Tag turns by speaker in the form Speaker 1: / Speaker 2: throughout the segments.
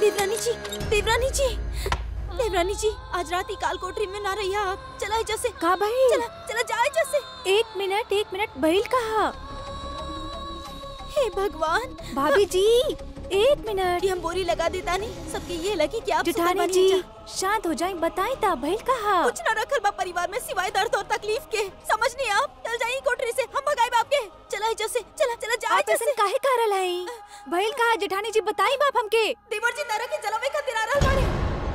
Speaker 1: देवरानी जी, देवरानी जी, देवरानी जी, आज रात ही काल कोठरी में ना रहिए आप। चला जैसे
Speaker 2: का भाई?
Speaker 1: चला चला जाए जैसे।
Speaker 2: एक मिनट बहिल कहा।
Speaker 1: हे भगवान
Speaker 2: भाभी जी, एक मिनट।
Speaker 1: ये हम बोरी लगा देता नहीं सबके ये लगी कि आप
Speaker 2: जेठानी जी शांत हो जाए, बताई ता बहिल कहा।
Speaker 1: कुछ न रखल बा परिवार में सिवाय दर्द और तकलीफ के। समझ नहीं आप? चल जाइए कोठरी से, हम भगाए बाप के। चला जैसे, चला चला जाए
Speaker 2: आप ऐसे काहे करल हई? बहिल कहा जेठानी जी बताई बाप हमके।
Speaker 1: देवर जी तरह के जलवे खातिर आ रहल बाड़े।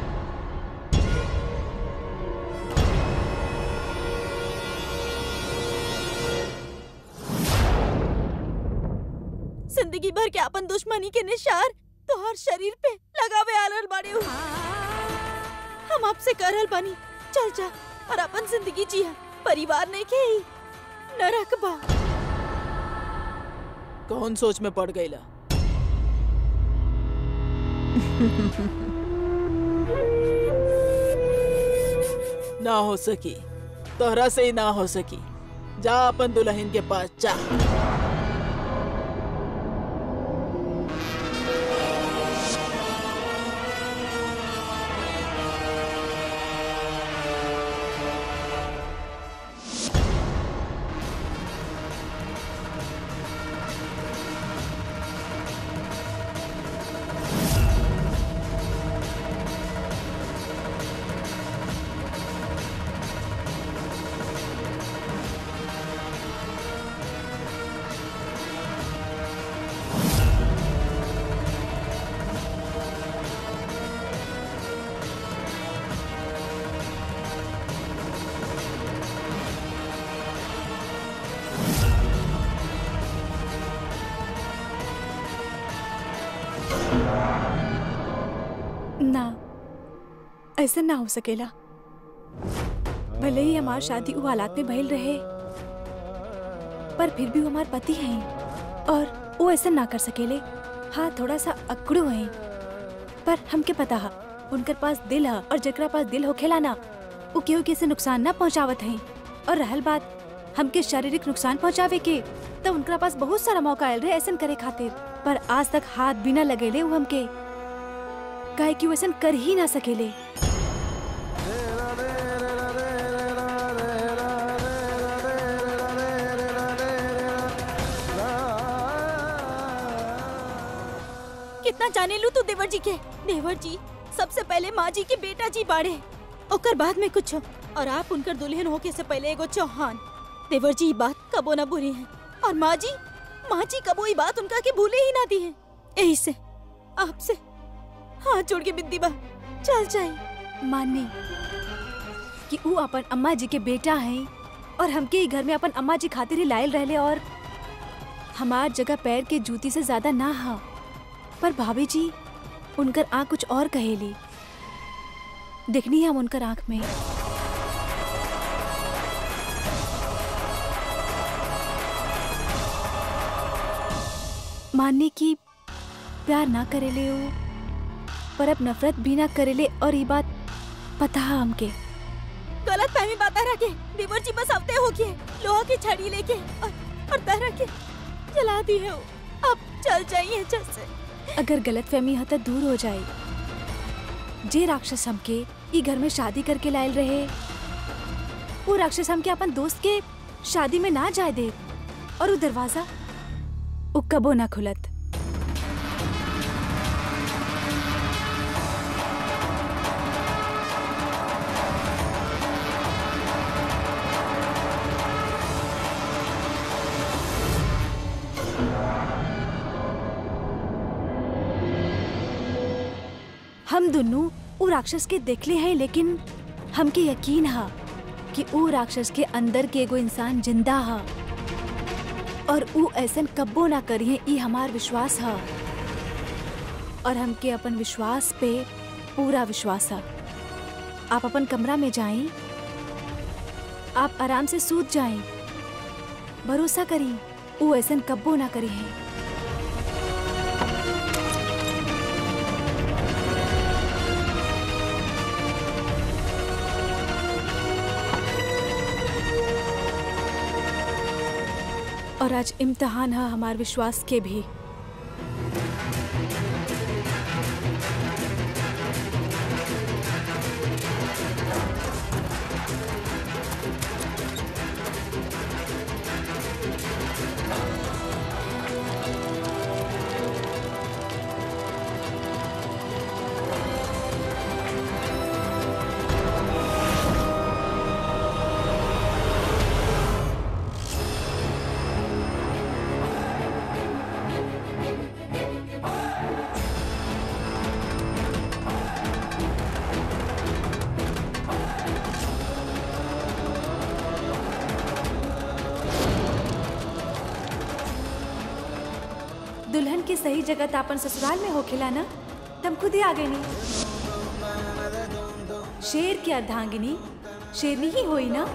Speaker 1: जिंदगी भर के अपन दुश्मनी के निशार तो हर शरीर पे लगावे आलर बाड़े हो। हम आपसे करल बानी, चल जा और अपन जिंदगी जिया। परिवार नहीं के ही नरक बा।
Speaker 3: कौन सोच में पड़ गईला? ना हो सकी, तोहरा से ही ना हो सकी। जा अपन दुल्हन के पास जा।
Speaker 2: ना, ऐसा ना हो सकेला। भले ही हमार शादी वो हालात में भइल रहे, पर फिर भी वो हमार पति हैं और वो ऐसा ना कर सकेले। हाँ, थोड़ा सा अकड़ू हैं, पर हमके पता है उनके पास दिल है, और जकरा पास दिल होखेला ना, वो केहू किसी नुकसान ना पहुँचावत हैं। और रहल बात हमके शारीरिक नुकसान पहुँचावे के, तब उनका पास बहुत सारा मौका आयल रहे ऐसा करे खातिर, पर आज तक हाथ भी न लगेले वो हमके, काहे कि वैसन कर ही ना सकेले।
Speaker 1: कितना जाने लू तू देवर जी के। देवर जी सबसे पहले माँ जी के बेटा जी बाड़े, ओकर बाद में कुछ, और आप उनकर दुल्हन होके से पहले एगो चौहान। देवर जी बात कबो ना बुरी है, और माँ जी कबो ये बात उनका के भूले ही ना दी है। यही से आपसे हाथ जोड़ के बिंदी बा, चल जाए।
Speaker 2: माने कि वो अपन अम्मा जी के बेटा हैं, और हमके ही घर में अपन अम्मा जी खातिर ही लायल रहले, और हमार जगह पैर के जूती से ज्यादा ना हा। पर भाभी जी उनकर आँख कुछ और कहेली, देखनी है हम उनकर आँख में। मानने की प्यार ना करेले हो, पर अब नफरत भी ना करेले, और ये बात पता है हमके।
Speaker 1: गलत फहमी बात रखे देवर जी बस हफ्ते हो गए लोहा की छड़ी लेके और तरह के जला दी है। अब चल जाइए जैसे।
Speaker 2: अगर गलत फहमी है तो दूर हो जाए। जे राक्षस हमके ई घर में शादी करके लायल रहे, वो राक्षस हमके अपन दोस्त के शादी में ना जाए दे, और वो दरवाजा वो कबो ना खुलत। हम दोनों वो राक्षस के देखले हैं, लेकिन हमके यकीन है कि वो राक्षस के अंदर के एगो इंसान जिंदा है, और वो ऐसन कब्बो ना करिए, ये हमार विश्वास है, और हमके अपन विश्वास पे पूरा विश्वास है। आप अपन कमरा में जाएं, आप आराम से सूत जाएं, भरोसा करिए वो ऐसन कब्बो ना करिए। और आज इम्तिहान है हमारे विश्वास के भी। दुल्हन के सही जगह त अपन ससुराल में होखेला ना, तम खुद ही आ गई नी। शेर की अर्धांगिनी शेरनी ही होई ना।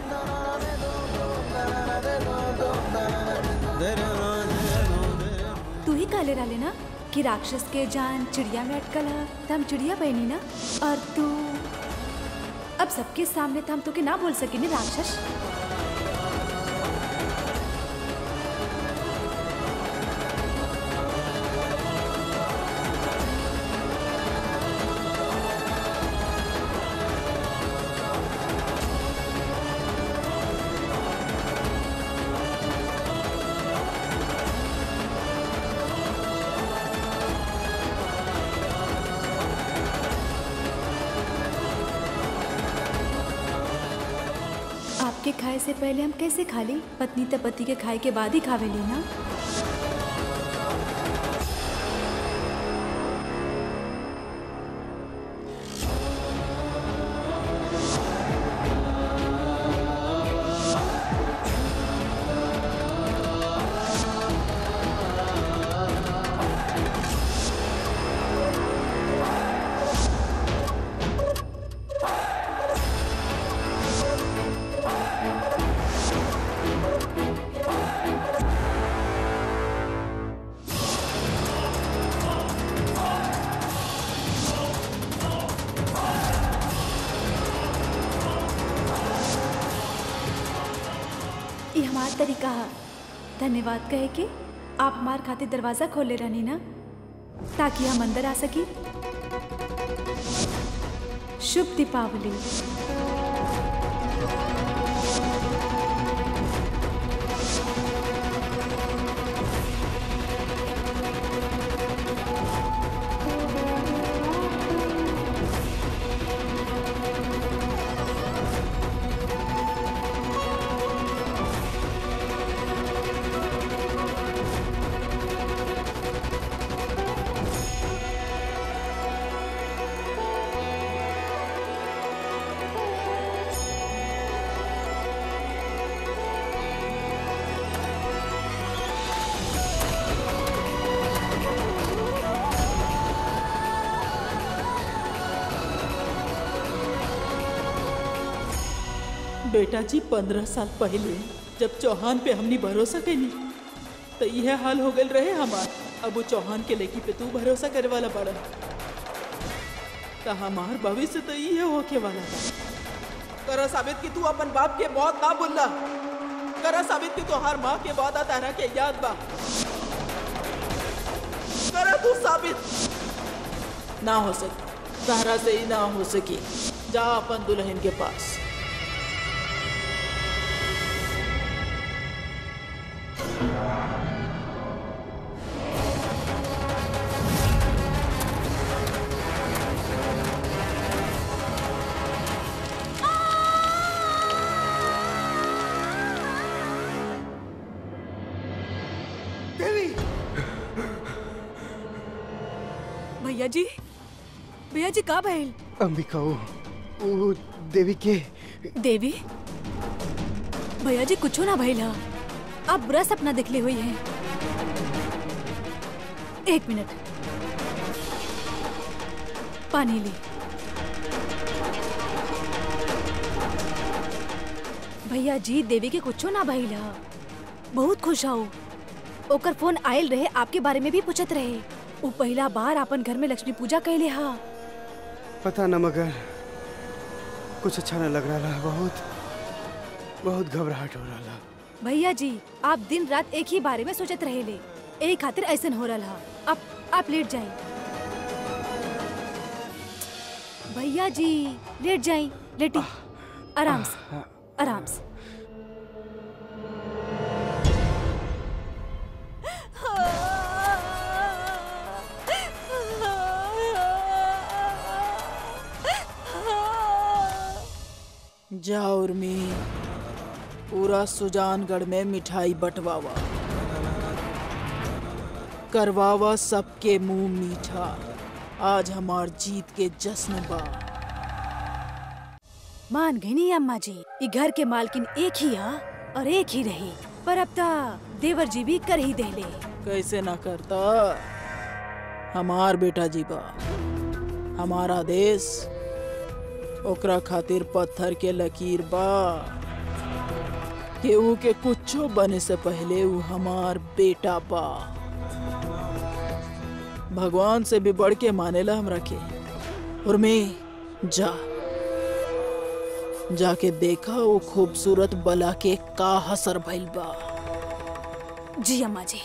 Speaker 2: तू ही कहले रहले ना कि राक्षस के जान चिड़िया में अटकल है, त हम चिड़िया बनी ना। और तू अब सबके सामने त हम तो के ना बोल सके नी राक्षस। आपके खाए से पहले हम कैसे खा ली? पत्नी त पति के खाए के बाद ही खावेली ना। ये हमार तरीका है धन्यवाद कहे के। आप हमार खातिर दरवाजा खोले रहनी ना ताकि हम अंदर आ सकी। शुभ दीपावली।
Speaker 3: बेटा जी 15 साल पहले जब चौहान पे हमनी भरोसा कैनी तो यह हाल हो गल रहे हमार। अब वो चौहान के लड़की पे तू भरोसा करे वाला बड़ा तो हमार भविष्य तो ये होके वाला था। करा साबित कि तू अपन बाप के मौत ना बोलना। करा साबित कि तोहार माँ के वादा तारा के याद बा। करा तू साबित। ना हो सकी, तारा से ही ना हो सकी। जा अपन दुल्हन के पास।
Speaker 2: भैया जी का भइल?
Speaker 4: अंबिका वो देवी के
Speaker 2: देवी? भैया जी कुछ ना भइल है। आप बुरा सपना देखले हुई है। एक मिनट पानी ली। भैया जी देवी के कुछ ना भइल है। बहुत खुश हो। ओकर फोन आयल रहे, आपके बारे में भी पूछत रहे। वो पहला बार अपन घर में लक्ष्मी पूजा कैले हा।
Speaker 4: पता न मगर कुछ अच्छा न लग रहा है। बहुत घबराहट हो रहा है।
Speaker 2: भैया जी आप दिन रात एक ही बारे में सोचत रहे ले, एक खातिर ऐसा हो रहा है। आप लेट जाए। भैया जी लेट जाए, लेटी आराम से आराम से।
Speaker 3: जा उर्मी, पूरा सुजानगढ़ में मिठाई बंटवावा, करवावा सबके मुंह मीठा। आज हमार जीत के जश्न बा।
Speaker 2: मान गई नहीं अम्मा जी, ये घर के मालकिन एक ही है और एक ही रही। पर अब ता देवर जी भी कर ही देले।
Speaker 3: कैसे ना करता। हमार बेटा जी बा, हमारा देश ओकरा खातिर पत्थर के लकीर बा। केहू के कुछो बने से पहले वो हमार बेटा बा। भगवान से भी बढ़ के मानेला हमरा के। और मैं जाके देखा वो खूबसूरत बला के का हसर भइल बा।
Speaker 2: जी अम्मा जी।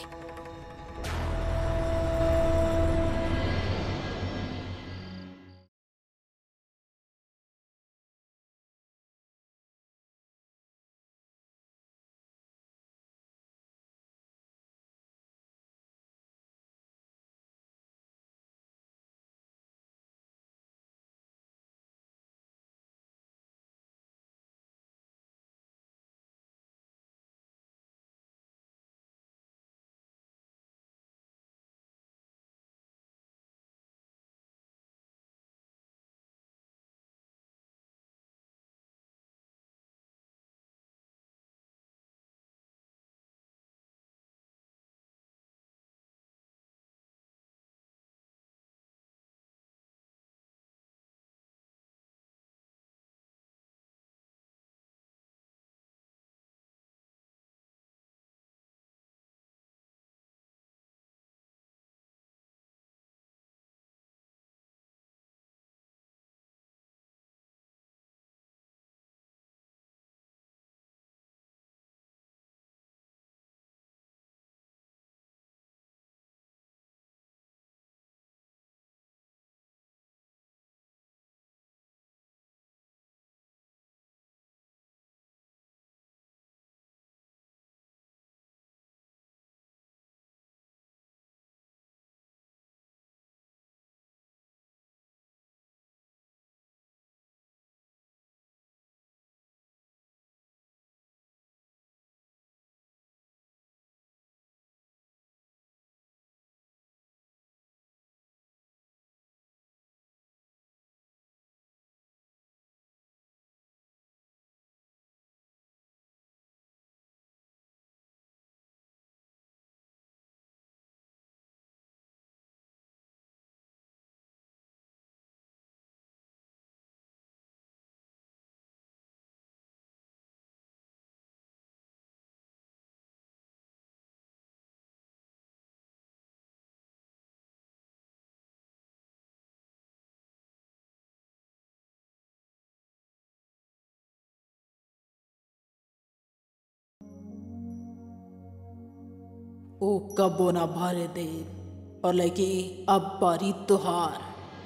Speaker 3: ओ कबो ना भारे दे और लड़की अब बारी तुहार।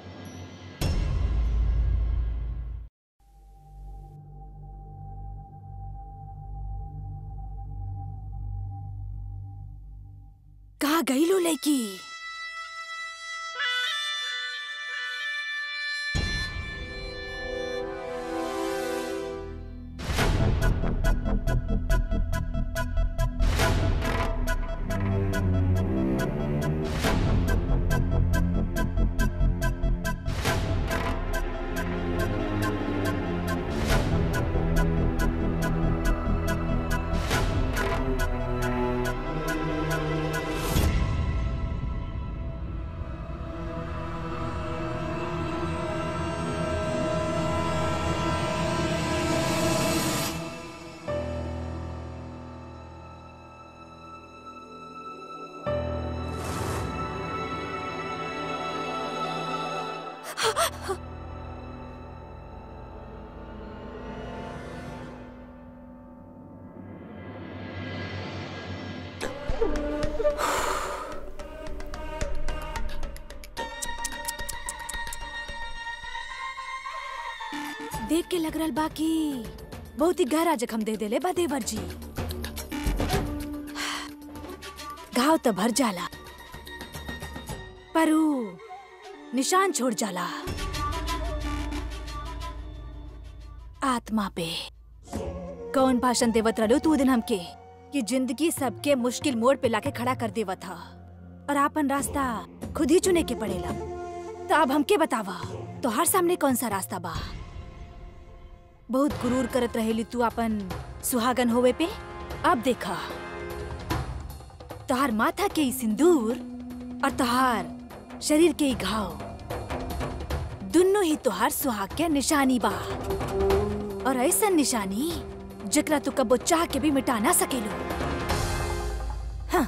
Speaker 2: कहाँ गई लो लड़की? देख के लग रहा बाकी बहुत ही गहरा जख्म दे देले बा देवर जी। घाव तो भर जाला पर ऊ निशान छोड़ जाला आत्मा पे। कौन भाषण देवत रहो तू दिन हमके कि जिंदगी सबके मुश्किल मोड़ पे लाके खड़ा कर देवा था और आपन रास्ता खुद ही चुने के पड़ेला। तो अब हमके बतावा तो हर सामने कौन सा रास्ता बा? बहुत गुरूर करत रहेली तू अपन सुहागन होवे पे। अब देखा तोहार माथा के ई सिंदूर और तोहार शरीर के ई घाव दुन्नो ही तोहार सुहाग के निशानी बा। और ऐसा निशानी जकरा तू कबो चाह के भी मिटा ना सकेलू। हाँ।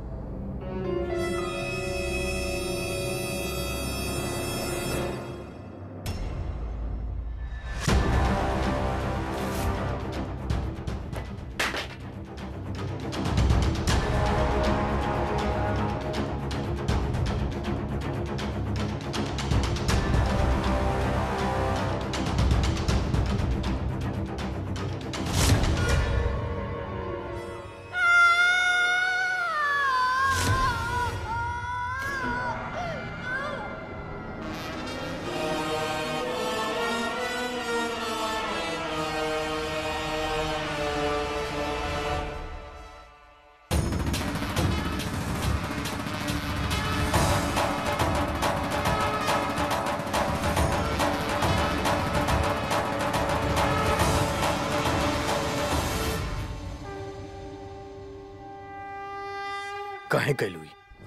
Speaker 5: काहे कैलू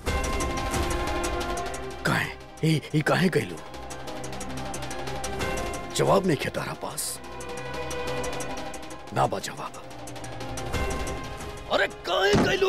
Speaker 5: काहे कैलू? जवाब नहीं है तारा पास। ना बा जवाब। अरे काहे कैलू?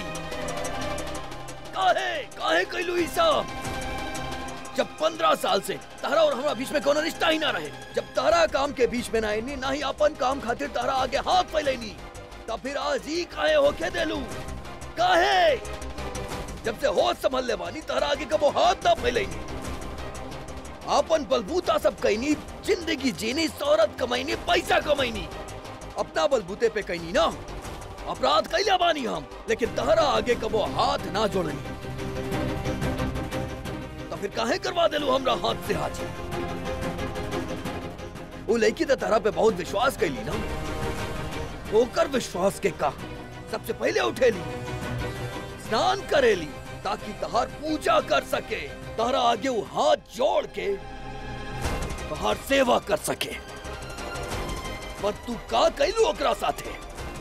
Speaker 5: काहे कैलू सब? जब 15 साल से तारा और हमारा बीच में कोनो रिश्ता ही ना रहे, जब तारा काम के बीच में ना आईनी, ना ही अपन काम खातिर तारा आगे हाथ फैलैनी, तब फिर आज ही काहे होके देलू? काहे? जब से होश संभल ले बानी तारा आगे कबो हाथ ना फैलैनी। अपन बलबूता सब कहनी, जिंदगी जीनी, शोहरत कमाईनी, पैसा कमाईनी, अपना बलबूते पे कहनी ना। अपराध कैला बानी हम, लेकिन तारा आगे कबो हाथ ना जोड़नी। तो फिर काहे करवा देलू हमरा हाथ से हाथ? वो लड़की तो तारा पे बहुत विश्वास कैली ना, ओकर विश्वास के का सबसे पहले उठेली, स्नान करेली ताकि तहार पूजा कर सके, तारा आगे वो हाथ जोड़ के तहार सेवा कर सके। पर तू का कैलू ओकरा साथे?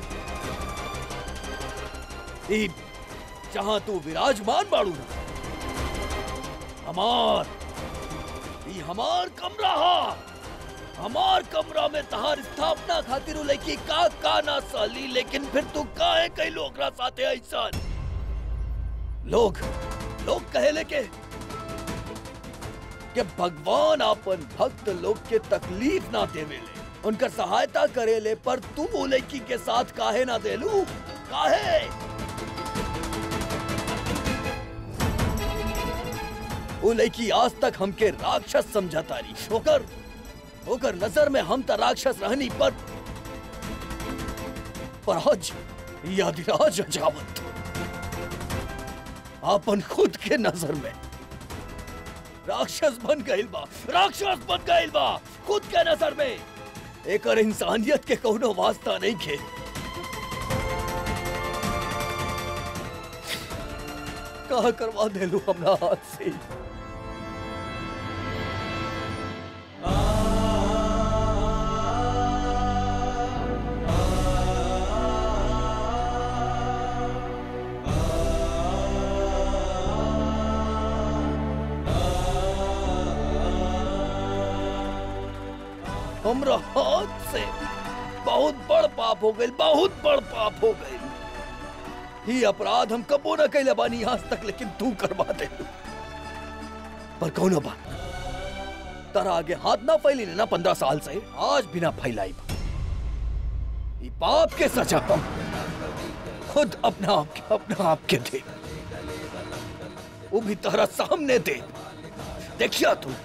Speaker 5: जहां तू विराजमान बाड़ू ना, हमार कमरा हा। हमार कमरा में तहार स्थापना खातिर लड़की का ना साली, लेकिन फिर तू काहे कैलू ओकरा साथे ऐसा? लोग कहेले के भगवान अपन भक्त लोग के तकलीफ ना देवेले, उनकर सहायता करेले, पर तू वो लड़की के साथ काहे ना देलू? काहे? वो लड़की आज तक हमके राक्षस समझता रही। ओकर नजर में हम तो राक्षस रहनी, पर आज यादिराज अजावत अपन खुद के नजर में राक्षस बन गइल बा, खुद के नजर में। एकर इंसानियत के कोनो वास्ता नहीं खे। कहा करवा देलू हमरा हाथ से? हमरा हाथ से बहुत बड़ पाप हो गई, बहुत बड़ पाप हो गई। ये अपराध हम कबो न कैले बानी आज तक, लेकिन तू करवा दे। पर कौन बात, तारा आगे हाथ ना फैली ना 15 साल से, आज भी ना फैलाई। ये पाप के सजा हम खुद अपना आप के दे, वो भी तारा सामने दे। देखिया तू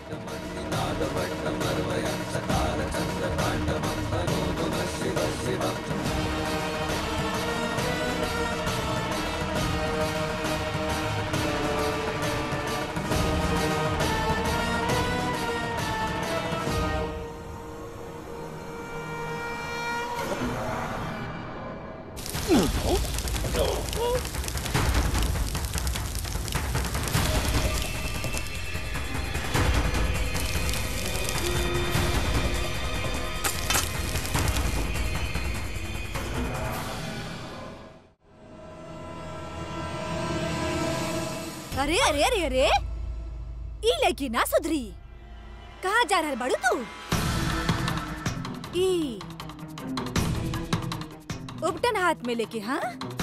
Speaker 2: अरे अरे अरे अरे ई लड़की ना सुधरी। कहाँ जा रहा बड़ू तू? ई उपटन हाथ में लेके। हाँ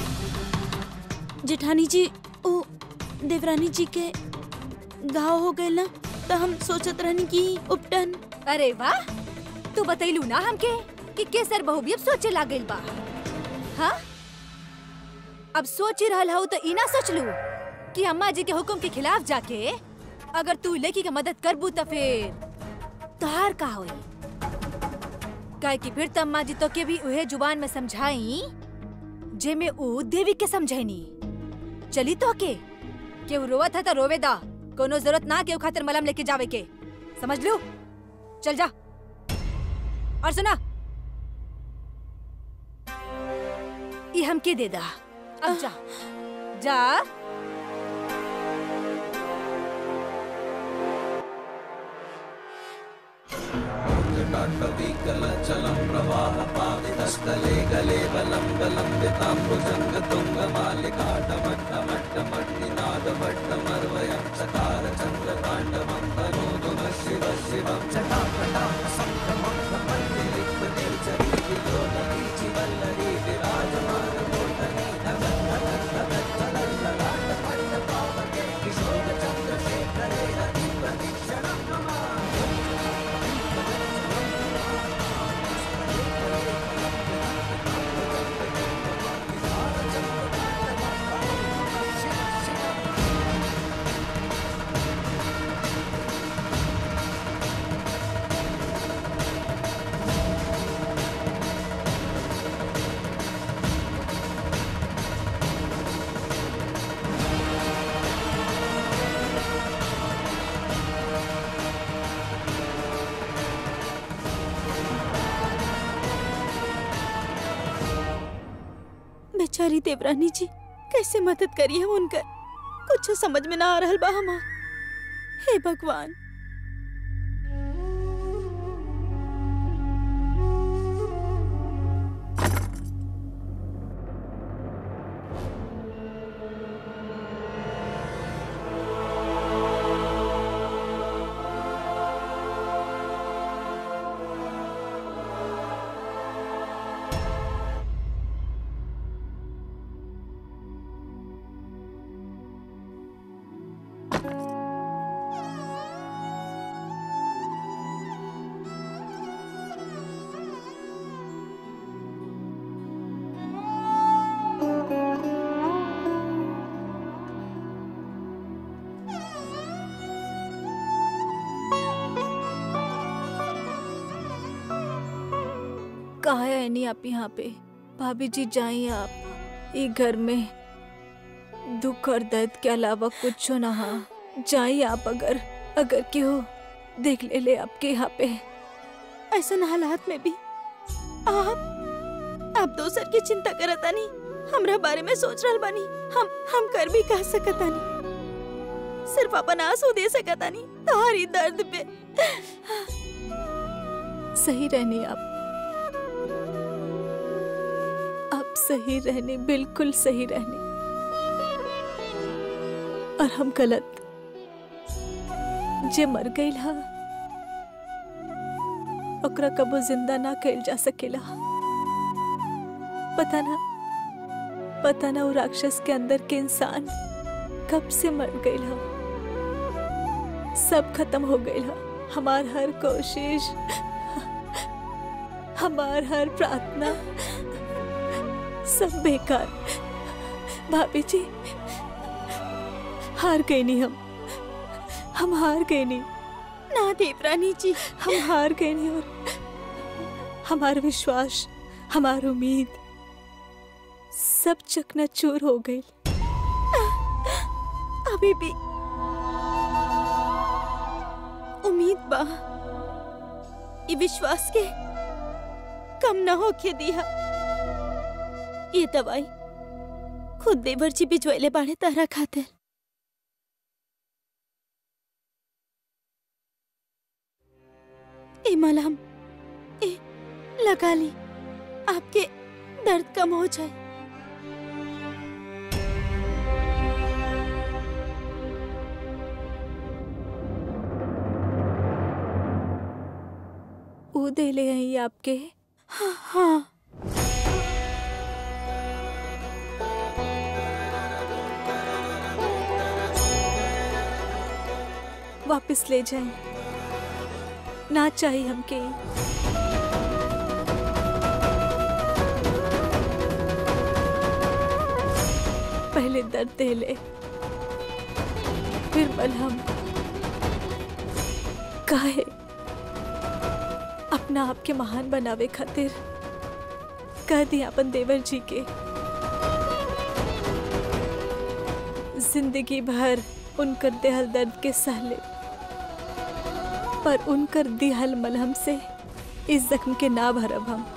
Speaker 1: जेठानी जी, ओ देवरानी जी के घाव हो गए ना, तो हम सोचत रहनी कि उपटन।
Speaker 2: अरे वाह, तू बतैलू ना हमके कि केसर बहू भी अब सोचे लागल बा। हाँ अब सोच ही रहल हूँ तो ई ना सोच लू कि अम्मा जी के हुक्म के खिलाफ जाके अगर तू लड़की के मदद करबू तो फिर तोहार का होई? काहे कि फिर तो अम्मा जी तो के भी उहे जुबान में समझाई जे में ऊ देवी के समझैनी। चली तो के केहू रोवत है तो रोवे दा, कोनो जरूरत ना केहू खातिर मलम लेके जावे के, समझ लो। चल जा। और सुना, ये हमके दे दा। अब जा जा।
Speaker 6: चलम प्रवाह पावितस्थले गले बलं तुंग मालिका निनादमट्टमर्वयं चकार चन्द्रताण्डवं तनोतु नः शिवः शिवं जटाकटाः संक्रमं नमन्दिलिप्तनिर्झरीविलोलनीचि वल्लरी विराजमानमूर्धनि नगन्नगन्नगच्चलल्ललाटपट्टपावके किशोरचन्द्रशेखरे रतिप्रतिक्षणं नमामि।
Speaker 1: बेचारी देवरानी जी, कैसे मदद करी हम उनका, कुछ समझ में ना आ रहल बा हमार। हे भगवान।
Speaker 2: कहाँ है नहीं आप यहाँ पे? भाभी जी जाइए आप, ये घर में दुख और दर्द के अलावा कुछ ना। हाँ जाइए आप, अगर क्यों देख ले आपके यहाँ पे।
Speaker 1: ऐसा हालात में भी आप दोसर की चिंता करता नहीं, हमरा बारे में सोच रहल बानी। हम कर भी कह सकता नहीं, सिर्फ अपन आंसू दे सकता नहीं तुम्हारी दर्द पे।
Speaker 2: सही रहनी आप सही रहनी, बिल्कुल सही रहनी। और हम गलत जे मर गई हा ओकरा कबो जिंदा ना कैल जा सकेला। पता ना वो राक्षस के अंदर के इंसान कब से मर गई हा। सब खत्म हो गई हा। हमार हर कोशिश, हमार हर प्रार्थना सब बेकार। भाभी जी हार गए नहीं, हम हार गए नहीं।
Speaker 1: ना देवरानी जी,
Speaker 2: हम हार गए नहीं। और हमारा विश्वास, हमारी उम्मीद सब चकनाचूर हो गई।
Speaker 1: अभी भी उम्मीद बा, ये विश्वास के कम न होके दिया। ये दवाई खुद देवर जी भिजवैले बाड़े तारा खातिर। ए मलहम लगा ली, आपके दर्द कम हो जाए।
Speaker 2: ऊ दे ले आई आपके।
Speaker 1: हाँ
Speaker 2: वापस ले जाएं, ना चाहिए हमके। पहले दर्द दे ले, फिर मलहम। काहे अपना आपके महान बनावे खातिर कह दी अपन देवर जी के। जिंदगी भर उनकर देहल दर्द के सहले, पर उनकर दिहल मलहम से इस जख्म के ना भरब हम।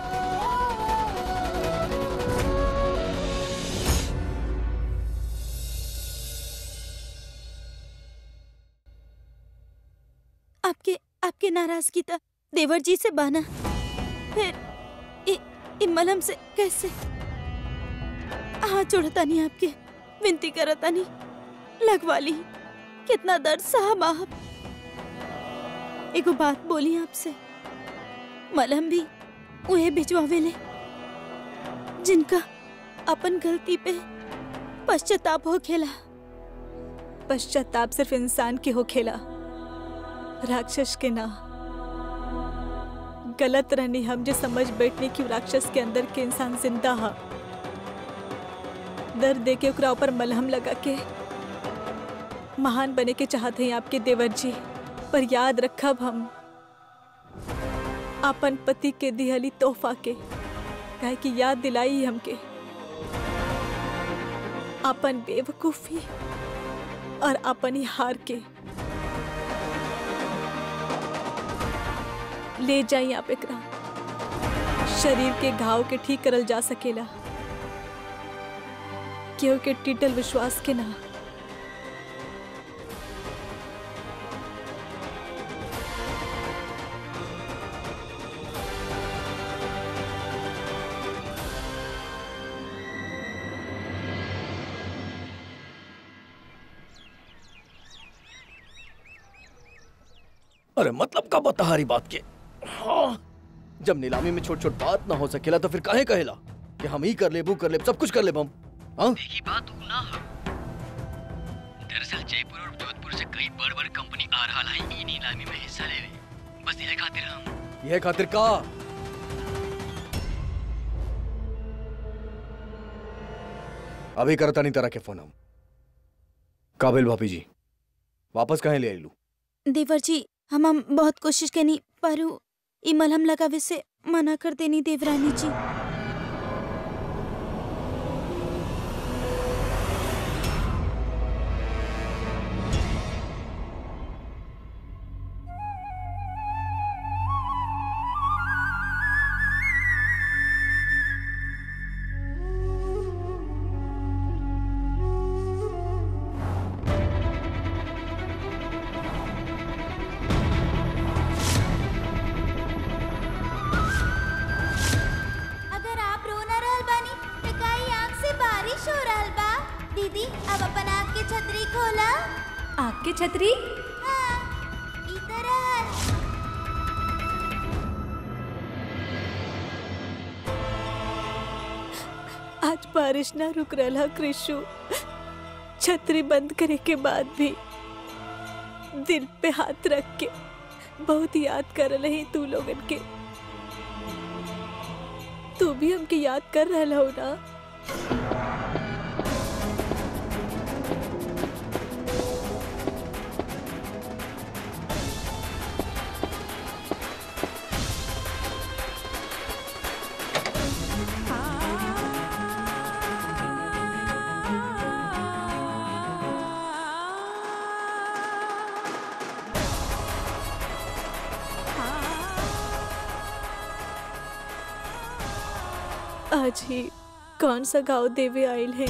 Speaker 1: आपके नाराजगी था देवर जी से बाना, फिर इ मलहम से कैसे? हाथ जोड़ता नहीं, आपके विनती करता नहीं, लगवा ली। कितना दर्द साहब आप। एगो बात बोली आपसे, मलहम भी उहे भिजवावे ले जिनका अपन गलती पे पश्चाताप हो खेला।
Speaker 2: पश्चाताप सिर्फ इंसान के हो खेला, राक्षस के ना। गलत रहनी हम जो समझ बैठने की राक्षस के अंदर के इंसान जिंदा हा। दर्द दे के ओकरा ऊपर मलहम लगा के महान बने के चाहते हैं आपके देवर जी, पर याद रखब हम अपन पति के दिहली तोहफा के, काहे कि याद दिलाई हमके अपन बेवकूफी और अपन ही हार के। ले जाइए आप एकरा, शरीर के घाव के ठीक करल जा सकेला, केहू के टिटल विश्वास के ना।
Speaker 5: अरे मतलब का बता हरी बात के। हाँ, जब नीलामी में छोट छोट बात ना हो सकेला तो फिर काहे कहेला कि हम ही कर ले, वो कर ले, सब कुछ कर ले हम। हाँ?
Speaker 7: देखी बात ऊ ना है। दरअसल जयपुर और जोधपुर से कई बड़ कंपनी आ रहा है ई नीलामी में हिस्सा लेवे। बस यह खातिर हम।
Speaker 5: यह खातिर का? अभी करता नहीं तरह के फोन हम। काबिल भाभी जी वापस कहे ले आइलू?
Speaker 1: देवर जी हम बहुत कोशिश करनी, पर ई मलहम लगावे से मना कर देनी देवरानी जी।
Speaker 8: दीदी अब अपन आँख के छतरी खोला।
Speaker 2: आँख के छतरी?
Speaker 8: हाँ, इधर आ।
Speaker 2: आज बारिश ना रुक रहा कृषु। छतरी बंद करे के बाद भी दिल पे हाथ रख के बहुत याद कर रही तू लोगन के। तू भी हमके याद कर रहा हो ना? आज ही कौन सा गाँव देवे आयल है?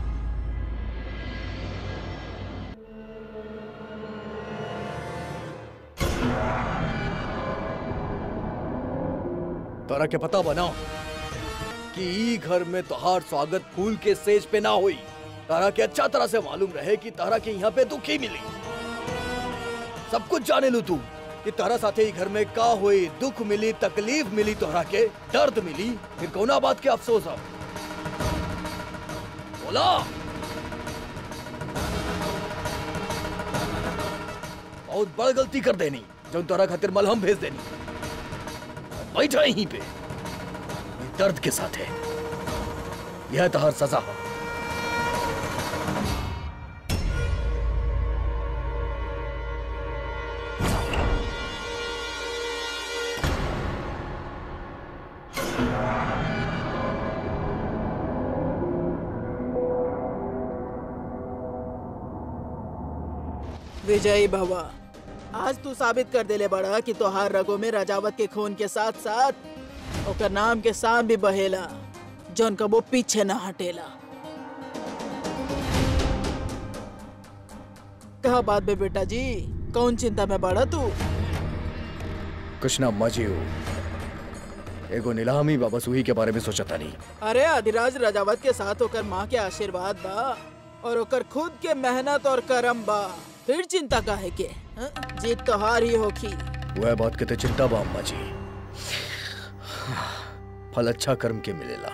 Speaker 5: तोरा के पता बना कि ई घर में तोहार स्वागत फूल के सेज पे ना हुई। तारा के अच्छा तरह से मालूम रहे कि तारा के यहाँ पे दुखी मिली। सब कुछ जाने लू तू, कि तोहरा साथे ही घर में का हुई, दुख मिली, तकलीफ मिली, तोहरा के दर्द मिली, फिर कौना बात के अफसोस हो? बोला। बहुत बड़ गलती कर देनी जो तोहरा खातिर मलहम भेज देनी। बैठा यहीं पे ये दर्द के साथ है, यह तोहर सजा हो।
Speaker 3: विजयी भवा, आज तू साबित कर देले बड़ा कि तोहार रगों में राजावत के खून के साथ साथ ओकर नाम के सांप भी बहेला, जौन कबो पीछे ना हटेला। कहा बात बे बेटा जी, कौन चिंता में बड़ा तू?
Speaker 5: कुछ ना मजी हो, एगो नीलामी बाबा सुही के बारे में सोचता नहीं।
Speaker 3: अरे अधिराज राजावत के साथ ओकर माँ के आशीर्वाद बा और ओकर खुद के मेहनत और करम बा, फिर चिंता काहे के? जीत तो हार ही होखी।
Speaker 5: वह बात के ते चिंता बा अम्मा जी, फल अच्छा कर्म के मिलेला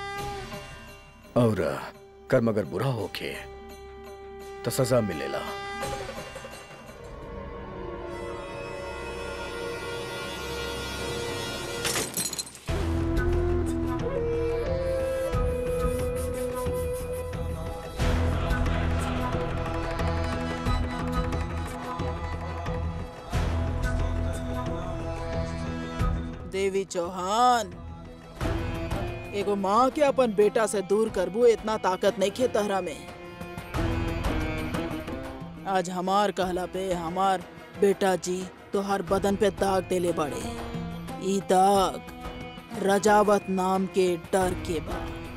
Speaker 5: और कर्म अगर बुरा होके तो सजा मिलेला।
Speaker 3: देवी चौहान, एगो माँ के अपन बेटा से दूर करबू इतना ताकत नहीं खे तहरा में। आज हमार कहला पे हमार बेटा जी तोहार बदन पे दाग देले बड़े। ई दाग राजावत नाम के डर के बा।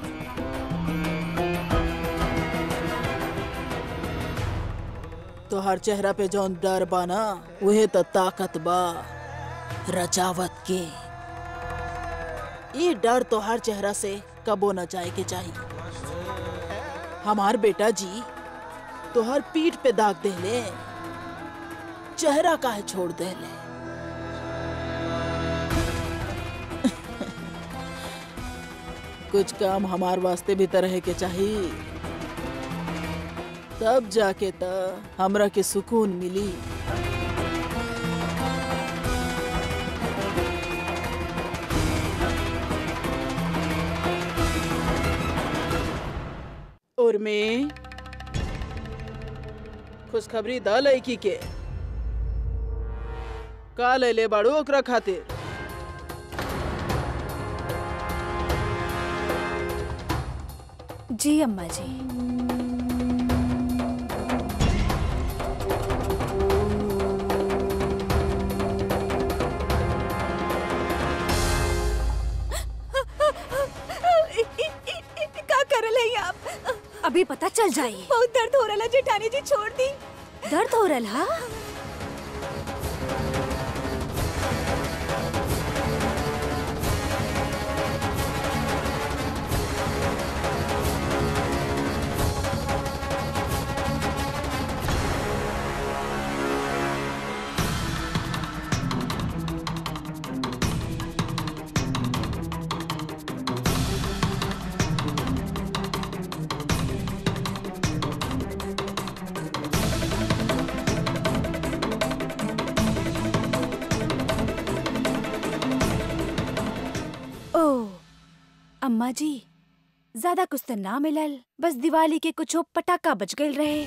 Speaker 3: तोहार चेहरा पे जौन डर बा ना, वहे तो ताकत बा राजावत के। ये डर तो हर चेहरा से कबो न जाए के चाहिए। हमार बेटा जी तो हर पीठ पे दाग दे ले, चेहरा काहे छोड़ दे ले? कुछ काम हमार वास्ते भी तरह के चाहिए, तब जाके त हमरा के सुकून मिली। और मैं खुशखबरी द लड़की के का ले ले बाड़ू ओकरा खातिर?
Speaker 2: जी अम्मा जी। अभी पता चल जाए।
Speaker 1: बहुत दर्द हो रहा जेठानी जी, छोड़ दी।
Speaker 2: दर्द हो रहा? अम्मा जी, ज्यादा कुछ तो ना मिलल, बस दिवाली के कुछ पटाखा बच गए रहे।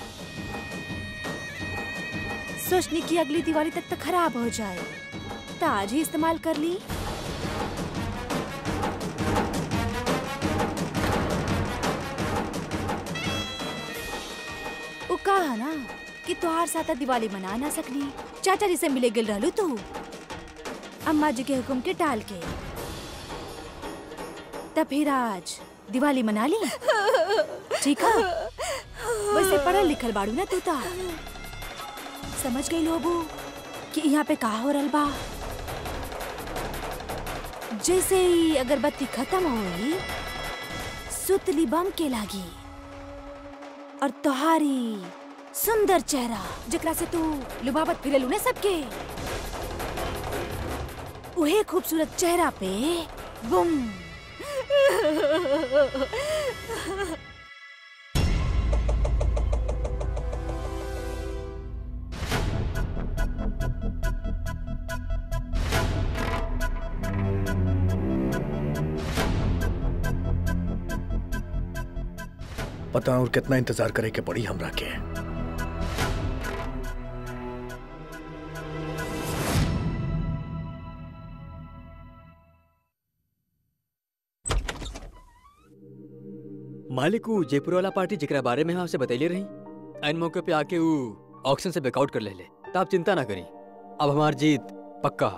Speaker 2: सोचनी कि अगली दिवाली तक तो खराब हो जाए, तो आज ही इस्तेमाल कर ली। वो कहा ना कि तोहार साथ दिवाली मना ना सकनी, चाचा जी से मिले गिल रहलू तू अम्मा जी के हुक्म के टाल के, तब फिर आज दिवाली मना ली। ठीक है, वैसे पढ़ल लिखल बाड़ू ना तू ता, समझ गई लोगो कि यहाँ पे का हो रहा बा। जैसे ही अगरबत्ती खत्म होई, सुतली बम के लागी और तोहारी सुंदर चेहरा जकरा से तू लुभावत फिरेलू ने सबके, उहे खूबसूरत चेहरा पे बुम।
Speaker 5: पता और कितना इंतजार करे के पड़ी हमरा के।
Speaker 7: मालिक ऊ जयपुर वाला पार्टी जेकरा बारे में हम आपसे बतैले रही, ऐन मौके पे आके ऊ ऑक्शन से बैकआउट कर ले। तो आप चिंता ना करी, अब हमार जीत पक्का।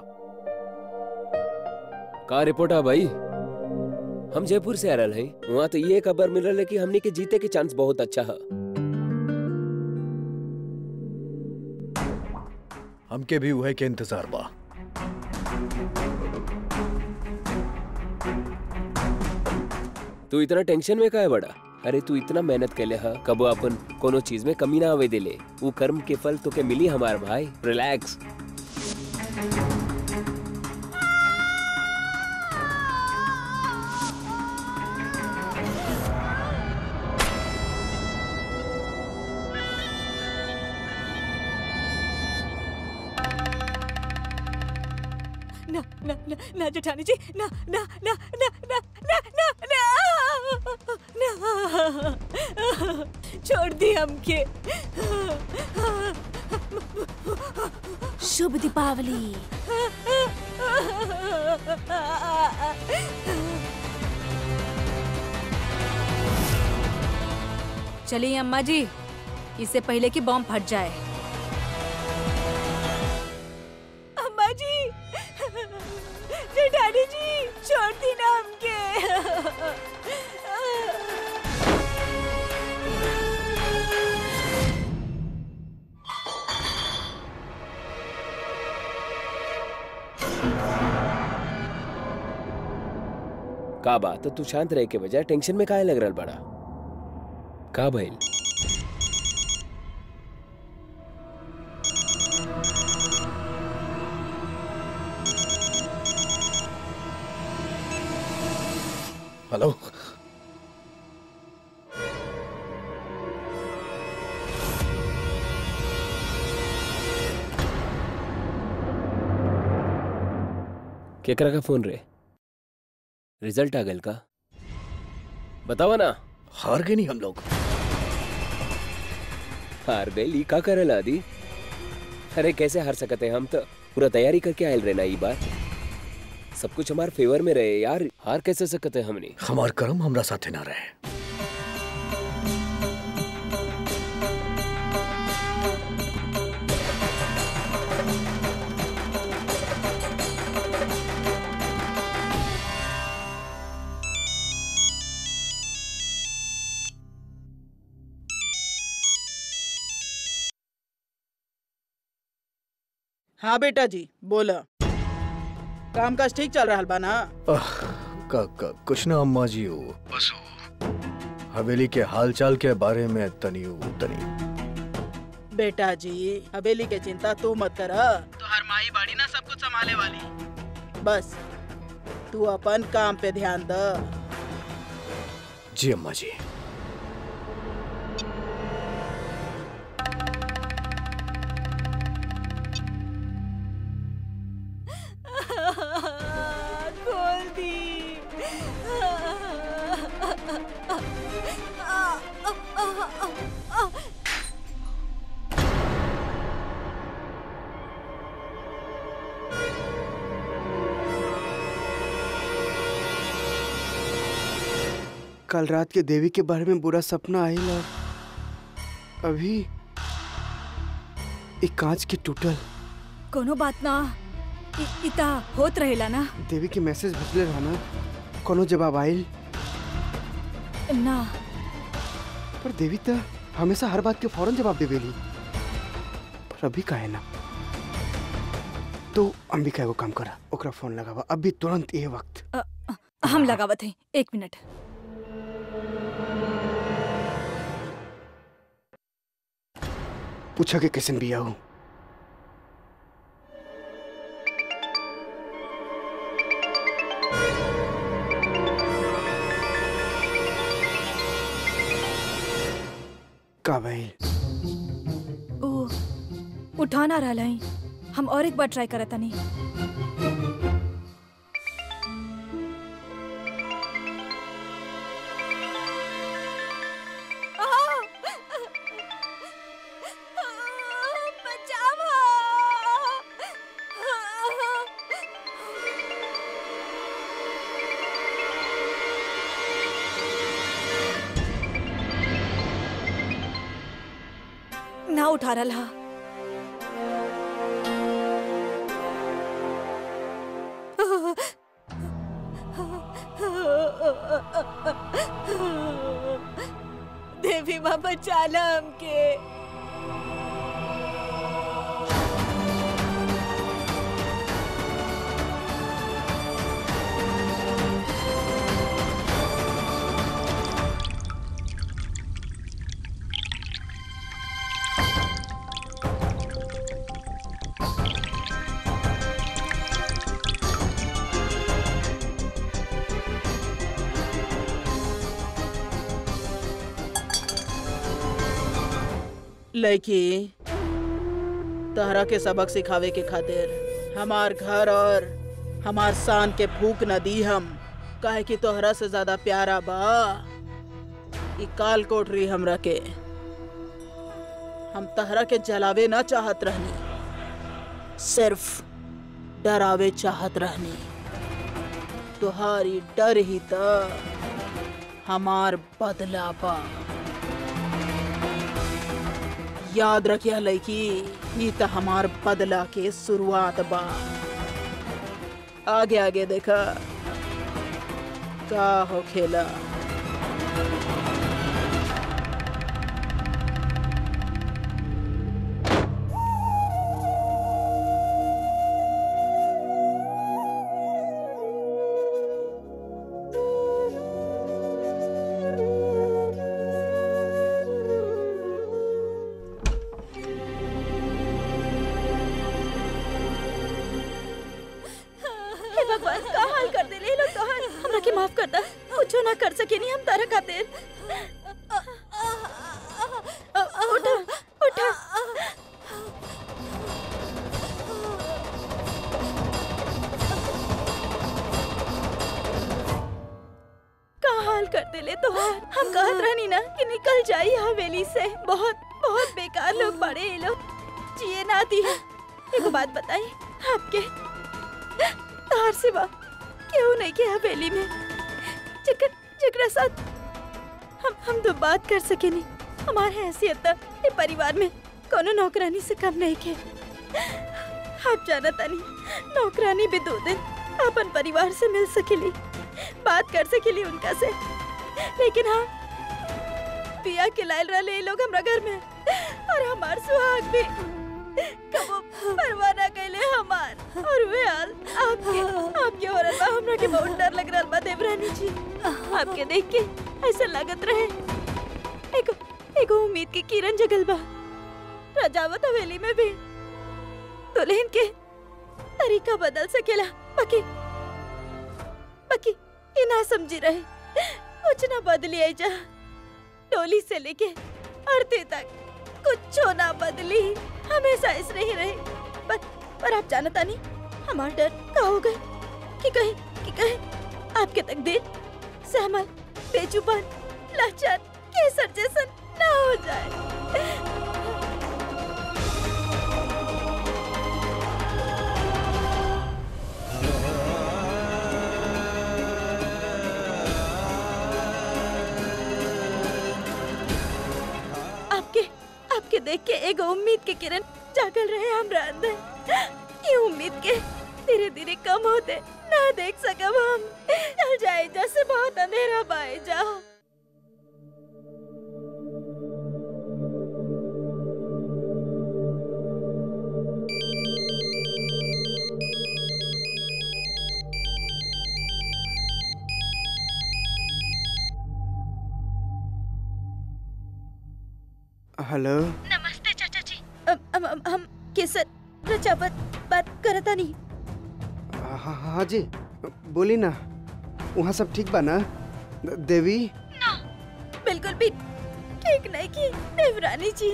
Speaker 9: का रिपोर्ट है भाई? हम जयपुर से आ रहे हैं, वहाँ तो ये खबर मिल रहा है कि हमने के जीते के चांस बहुत अच्छा है।
Speaker 5: हमके भी वही के इंतजार बा।
Speaker 9: तू इतना टेंशन में का है बड़ा? अरे तू इतना मेहनत कर ले हा, कबो अपन कोनो चीज में कमी ना आवे देले। वो कर्म के फल तो के मिली हमार भाई, रिलैक्स।
Speaker 2: ना ना ना ना जेठानी जी, ना ना ना ना ना ना ना ना ना, छोड़ दी हमके। शुभ दीपावली। चलिए अम्मा जी, इससे पहले कि बॉम्ब फट जाए। अम्मा जी, जेठानी जी, छोड़ दी ना हमके।
Speaker 9: का बात तो तू शांत रह के बजाय टेंशन में काहे लग रहा बड़ा? का भइल?
Speaker 5: हेलो,
Speaker 9: केकरा का फोन रे? रिजल्ट आ गल का? बतावा ना।
Speaker 5: हार गए नहीं हम लोग।
Speaker 9: हार गए ली का करल आदि? अरे कैसे हार सकते हैं, हम तो पूरा तैयारी करके आयल रहे ना। ये बार सब कुछ हमारे फेवर में रहे यार, हार कैसे सकते हैं हमने?
Speaker 5: हमार कर्म हमरा साथे ना रहे।
Speaker 3: हाँ बेटा जी बोला, काम काज ठीक चल रहा बा ना?
Speaker 5: कुछ ना अम्मा जी, हो बस हवेली के हालचाल के बारे में तनी।
Speaker 3: बेटा जी हवेली के चिंता तू मत कर, तो हर माई बाड़ी ना सब कुछ संभाले वाली। बस तू अपन काम पे ध्यान दे।
Speaker 5: जी अम्मा जी।
Speaker 2: खोल दी।
Speaker 4: कल रात के देवी के बारे में बुरा सपना आइल, अभी एक कांच के टूटल।
Speaker 2: कोनो बात ना, इता होत रहेला ना।
Speaker 4: देवी के मैसेज भेजले रहा ना, कोनो जवाब आइल
Speaker 2: ना?
Speaker 4: पर देवी तो हमेशा हर बात के फौरन जवाब देवेली, पर अभी काहे ना? तो अंबिका एगो काम करा, ओकरा फोन लगावा अभी तुरंत ये वक्त।
Speaker 2: हम लगावत हैं, 1 मिनट।
Speaker 4: पूछा के कैसन बिया हो। का भइल?
Speaker 2: ओ उठा ना रहा है। हम और एक बार ट्राई करत तनी। ना उठा रहा। देवी माँ बचाना हमके।
Speaker 3: लड़की तहरा के सबक सिखावे के खातिर हमार घर और हमार शान के फूक न दी हम, काहे कि तोहरा से ज्यादा प्यारा बा ई काल कोठरी हमरा के। हम तहरा के जलावे ना चाहत रहनी, सिर्फ डरावे चाहत रहनी। तुहारी डर ही त हमार बदला बा। याद रखिया लड़की, ये तो हमार बदला के शुरुआत बा। आगे आगे देखा का हो खेला।
Speaker 1: भगवान का हाल कर दे ले लोग। तोहर हमरा के माफ कर दा। कुछो ना कर सके नहीं हम तारा खातिर। उठा उठा। का हाल कर दे ले तोहर। हम कहत रहनी ना कि निकल जाई हवेली से। बहुत बहुत बेकार लोग बड़े ये लोग, जिए ना दी। एक बात बताई, आपके तार सिवा क्यों नहीं के हवेली में जकरा साथ हम तो बात कर सके नहीं। हमारे हैसियत ये परिवार में कोनो नौकरानी से कम नहीं के। आप जाना तानी नौकरानी भी 2 दिन अपन परिवार से मिल सकेली, बात कर सकेली उनका से। लेकिन हाँ, पिया के लायल रहे ये लोग हमरा घर में, और हमार सुहाग भी कबो परवाह ना कैले हमार। और वे हाल आपके औरत बा। हमरा के बहुत डर लग रहा बा देवरानी जी। आपके देख के ऐसा लागत रहे एगो उम्मीद की किरण जगल बा। रजावत हवेली में भी दुल्हन के तरीका बदल सकेला। बाकी ये ना समझी रहे, कुछ ना बदली आई जा। डोली से लेके आरती तक कुछ ना बदली, हमेशा ऐसे ही रही। पर आप जानता नहीं हमारा डर का हो गए कि कहीं आपके तकदीर से हमार बेजुबान लाचार केसर जैसा ना हो जाए। आपके देख के एक उम्मीद के किरण जागल रहे हमरा अंदर। ये उम्मीद के धीरे धीरे कम होते ना देख सकब हम। चल जाए जैसे बहुत अंधेरा बाए जा।
Speaker 4: हेलो,
Speaker 1: नमस्ते चाचा जी। हम केसर रजावत बात करता नहीं।
Speaker 4: हाँ जी, बोली ना। वहाँ सब ठीक बा ना देवी?
Speaker 1: ना, बिल्कुल भी ठीक नहीं की देवरानी जी।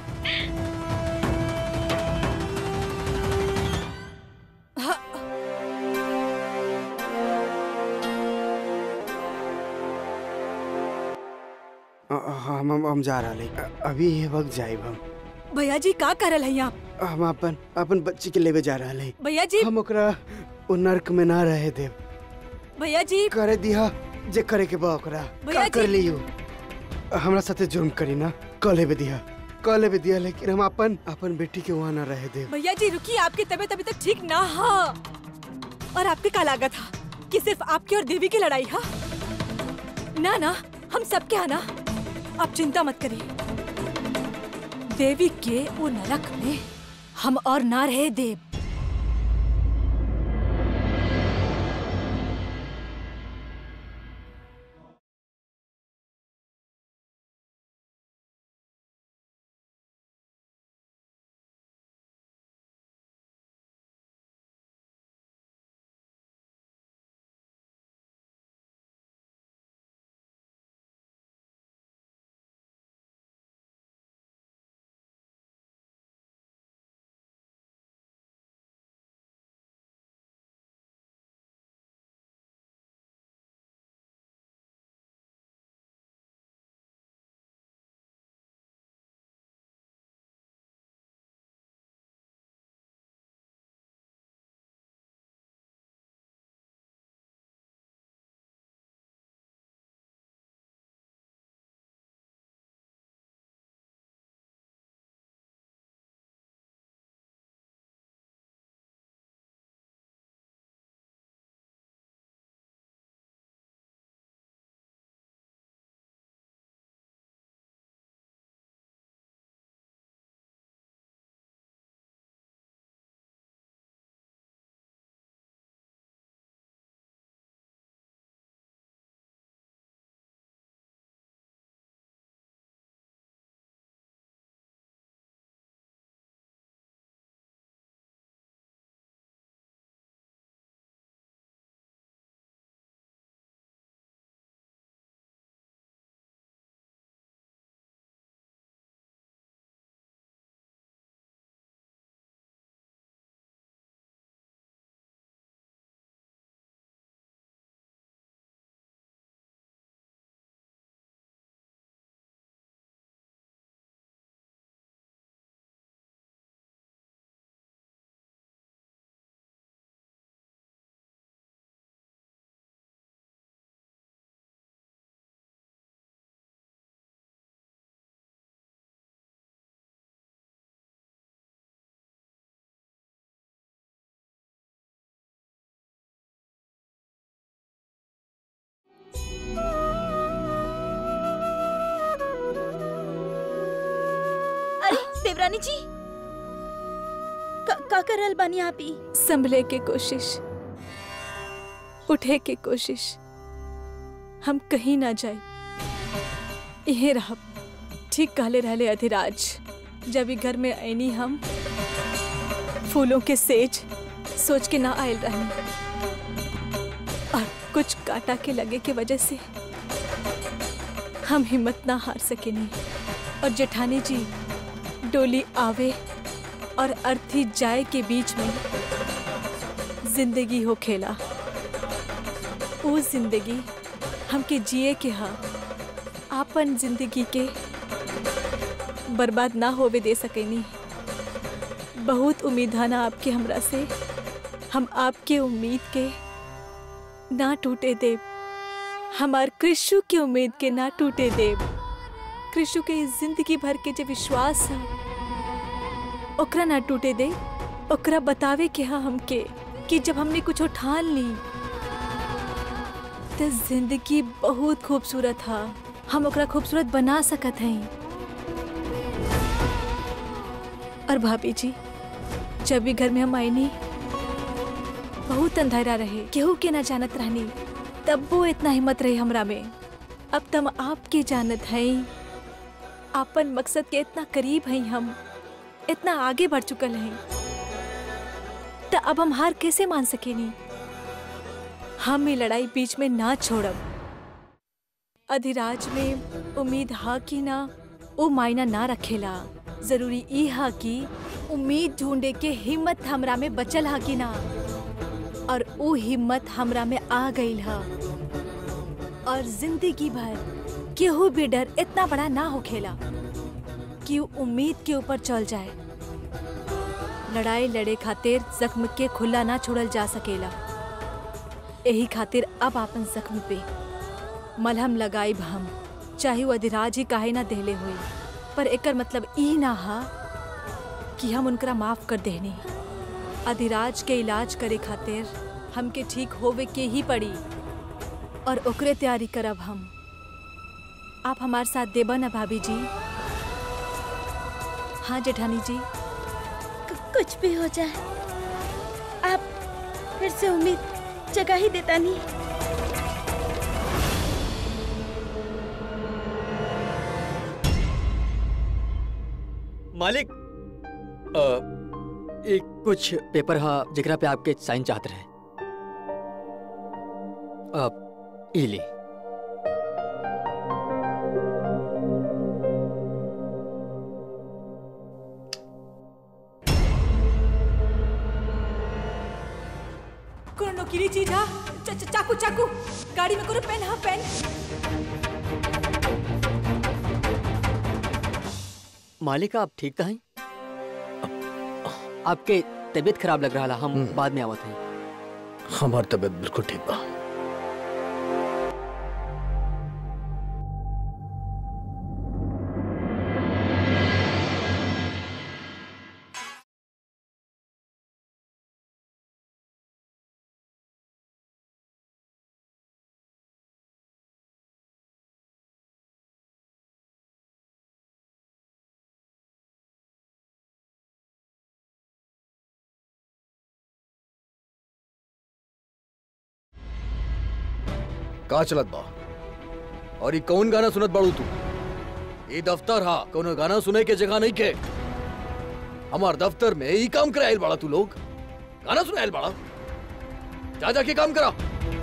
Speaker 4: हम जा रहा है अभी ये वक्त जाए हम।
Speaker 2: भैया जी का करल है आप?
Speaker 4: हम अपन बच्ची के लेवे जा रहा है।
Speaker 2: भैया जी
Speaker 4: हम ओकरा उ नर्क में ना रहे देव।
Speaker 2: भैया जी
Speaker 4: करे दिया जे करे के बा ओकरा
Speaker 2: भैया
Speaker 4: का कर
Speaker 2: जी।
Speaker 4: लियो। हमरा साथे जुर्म करी ना कल लेवे दिया लेकिन हम अपन बेटी के वहाँ ना रहे देव।
Speaker 2: भैया जी रुकिए, आपकी तबीयत अभी तक ठीक ना है। और आपके का लागत था कि सिर्फ आपकी और देवी की लड़ाई है? ना ना, हम सब क्या ना, आप चिंता मत करिए। देवी के वो नरक में हम और ना रहे देव।
Speaker 1: देवरानी जी का करल बानी आप ही?
Speaker 2: संभले के कोशिश, उठे के कोशिश। हम कहीं ना जाए, यही रह। ठीक कहले रहले अधिराज। जब ही घर में आईनी हम फूलों के सेज सोच के ना आयल रहनी, और कुछ काटा के लगे के वजह से हम हिम्मत ना हार सके नहीं। और जेठानी जी डोली आवे और अर्थी जाए के बीच में जिंदगी हो खेला। वो जिंदगी हमके जिए के हा, आपन जिंदगी के बर्बाद ना होवे दे सकेनी। बहुत उम्मीद है ना आपके हमरा से। हम आपके उम्मीद के ना टूटे देव। हमार कृष्णु की उम्मीद के ना टूटे देव। कृष्णु के जिंदगी भर के जो विश्वास है ओकरा ना टूटे दे। ओकरा बतावे के हा हमके कि जब हमने कुछ ठान ली तो जिंदगी बहुत खूबसूरत है। हम ओकरा खूबसूरत बना सकत हैं। और भाभी जी जब भी घर में हम आईनी बहुत अंधेरा रहे, केहू के ना जानत रहनी, तब वो इतना हिम्मत रही हमरा में। अब तम आपके जानत हैं, आपन मकसद के इतना करीब हैं, हम इतना आगे बढ़ चुकल हैं, तो अब हम हार कैसे मान सकेनी? हम ये लड़ाई बीच में ना छोड़ब। अधिराज में उम्मीद हा कि ना वो मायना ना रखेला। जरूरी ई हा कि उम्मीद ढूंढे के हिम्मत हमरा में बचल हा कि ना, और वो हिम्मत हमरा में आ गई हा। और जिंदगी भर केहू भी डर इतना बड़ा ना होखेला कि वो उम्मीद के ऊपर चल जाए। लड़ाई लड़े खातिर जख्म के खुला ना छोड़ल जा सकेला। यही खातिर अब आपन जख्म पे मलहम लगाई हम, चाहे वो अधिराज ही काहे ना देले हुई। पर एकर मतलब ई ना हा कि हम उनकरा माफ कर देनी। अधिराज के इलाज करे खातिर हमके ठीक होवे के ही पड़ी, और ओकरे तैयारी करब हम। आप हमारे साथ देबा ना भाभी जी? हाँ जेठानी जी।
Speaker 1: कुछ भी हो जाए, आप फिर से उम्मीद जगा ही देता नहीं।
Speaker 7: मालिक, एक कुछ पेपर हा जेकरा पे आपके साइन चाहत रहे। ई ले।
Speaker 2: कोनो नोकीली चीज हा? चाकू चाकू गाड़ी में कोनो पेन हा? पेन?
Speaker 7: मालिक आप ठीक तो हैं? आपके तबीयत खराब लग रहा, हम बाद में आवत हैं।
Speaker 5: हमार तबीयत बिल्कुल ठीक बा। का चलत बा? और ये कौन गाना सुनत बाड़ू तू? ये दफ्तर हा, कोनो गाना सुने के जगह नहीं के। हमार दफ्तर में ही काम करायल बाड़ा तू लोग, गाना सुनायल बाड़ा? जा जाके काम करा।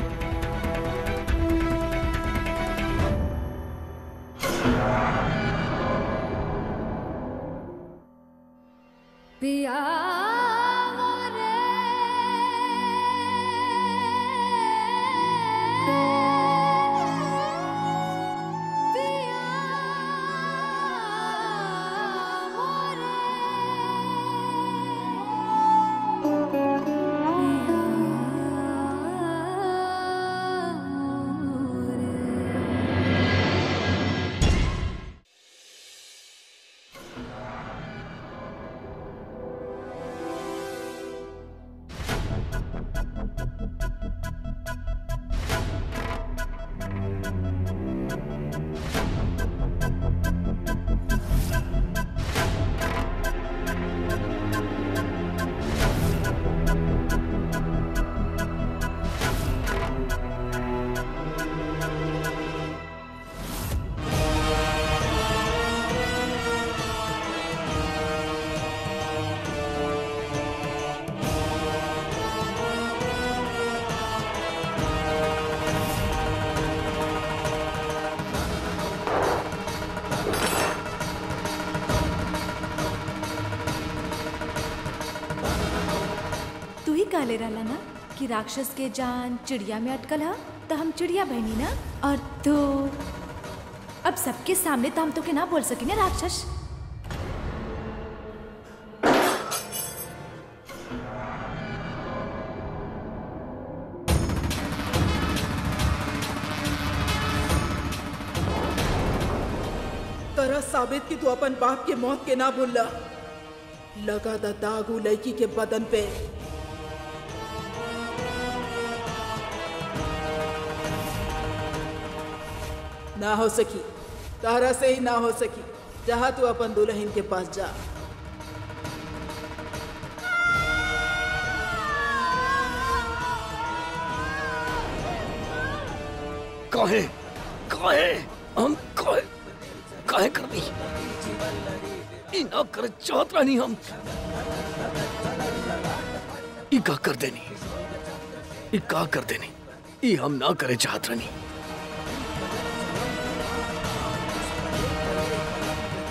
Speaker 2: काले रहला ना कि राक्षस के जान चिड़िया में अटकल हा, तो हम चिड़िया बहनी ना। और तो अब सबके सामने तो हम तो के ना बोल सकी ना राक्षस।
Speaker 3: तरह साबित कि तू अपन बाप के मौत के ना भूलला। लगा दा दागू लड़की के बदन पे। ना हो सकी, तारा से ही ना हो सकी। जहाँ तू अपन दुल्हन के पास जा।
Speaker 5: काहे काहे हम काहे काहे कर दी? ई ना कर चाहत रहनी हम। ई का कर देनी, ई का कर देनी, ई हम ना करे चाहत रहनी।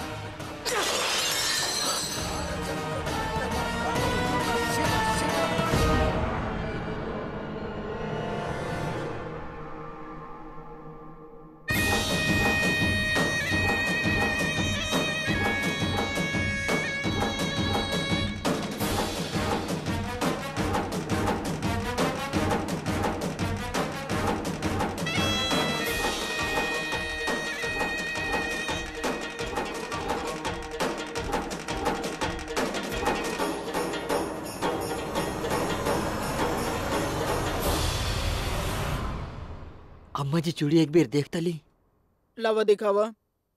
Speaker 10: अम्मा जी चूड़ी एक बेर देख तली।
Speaker 3: लावा दिखावा।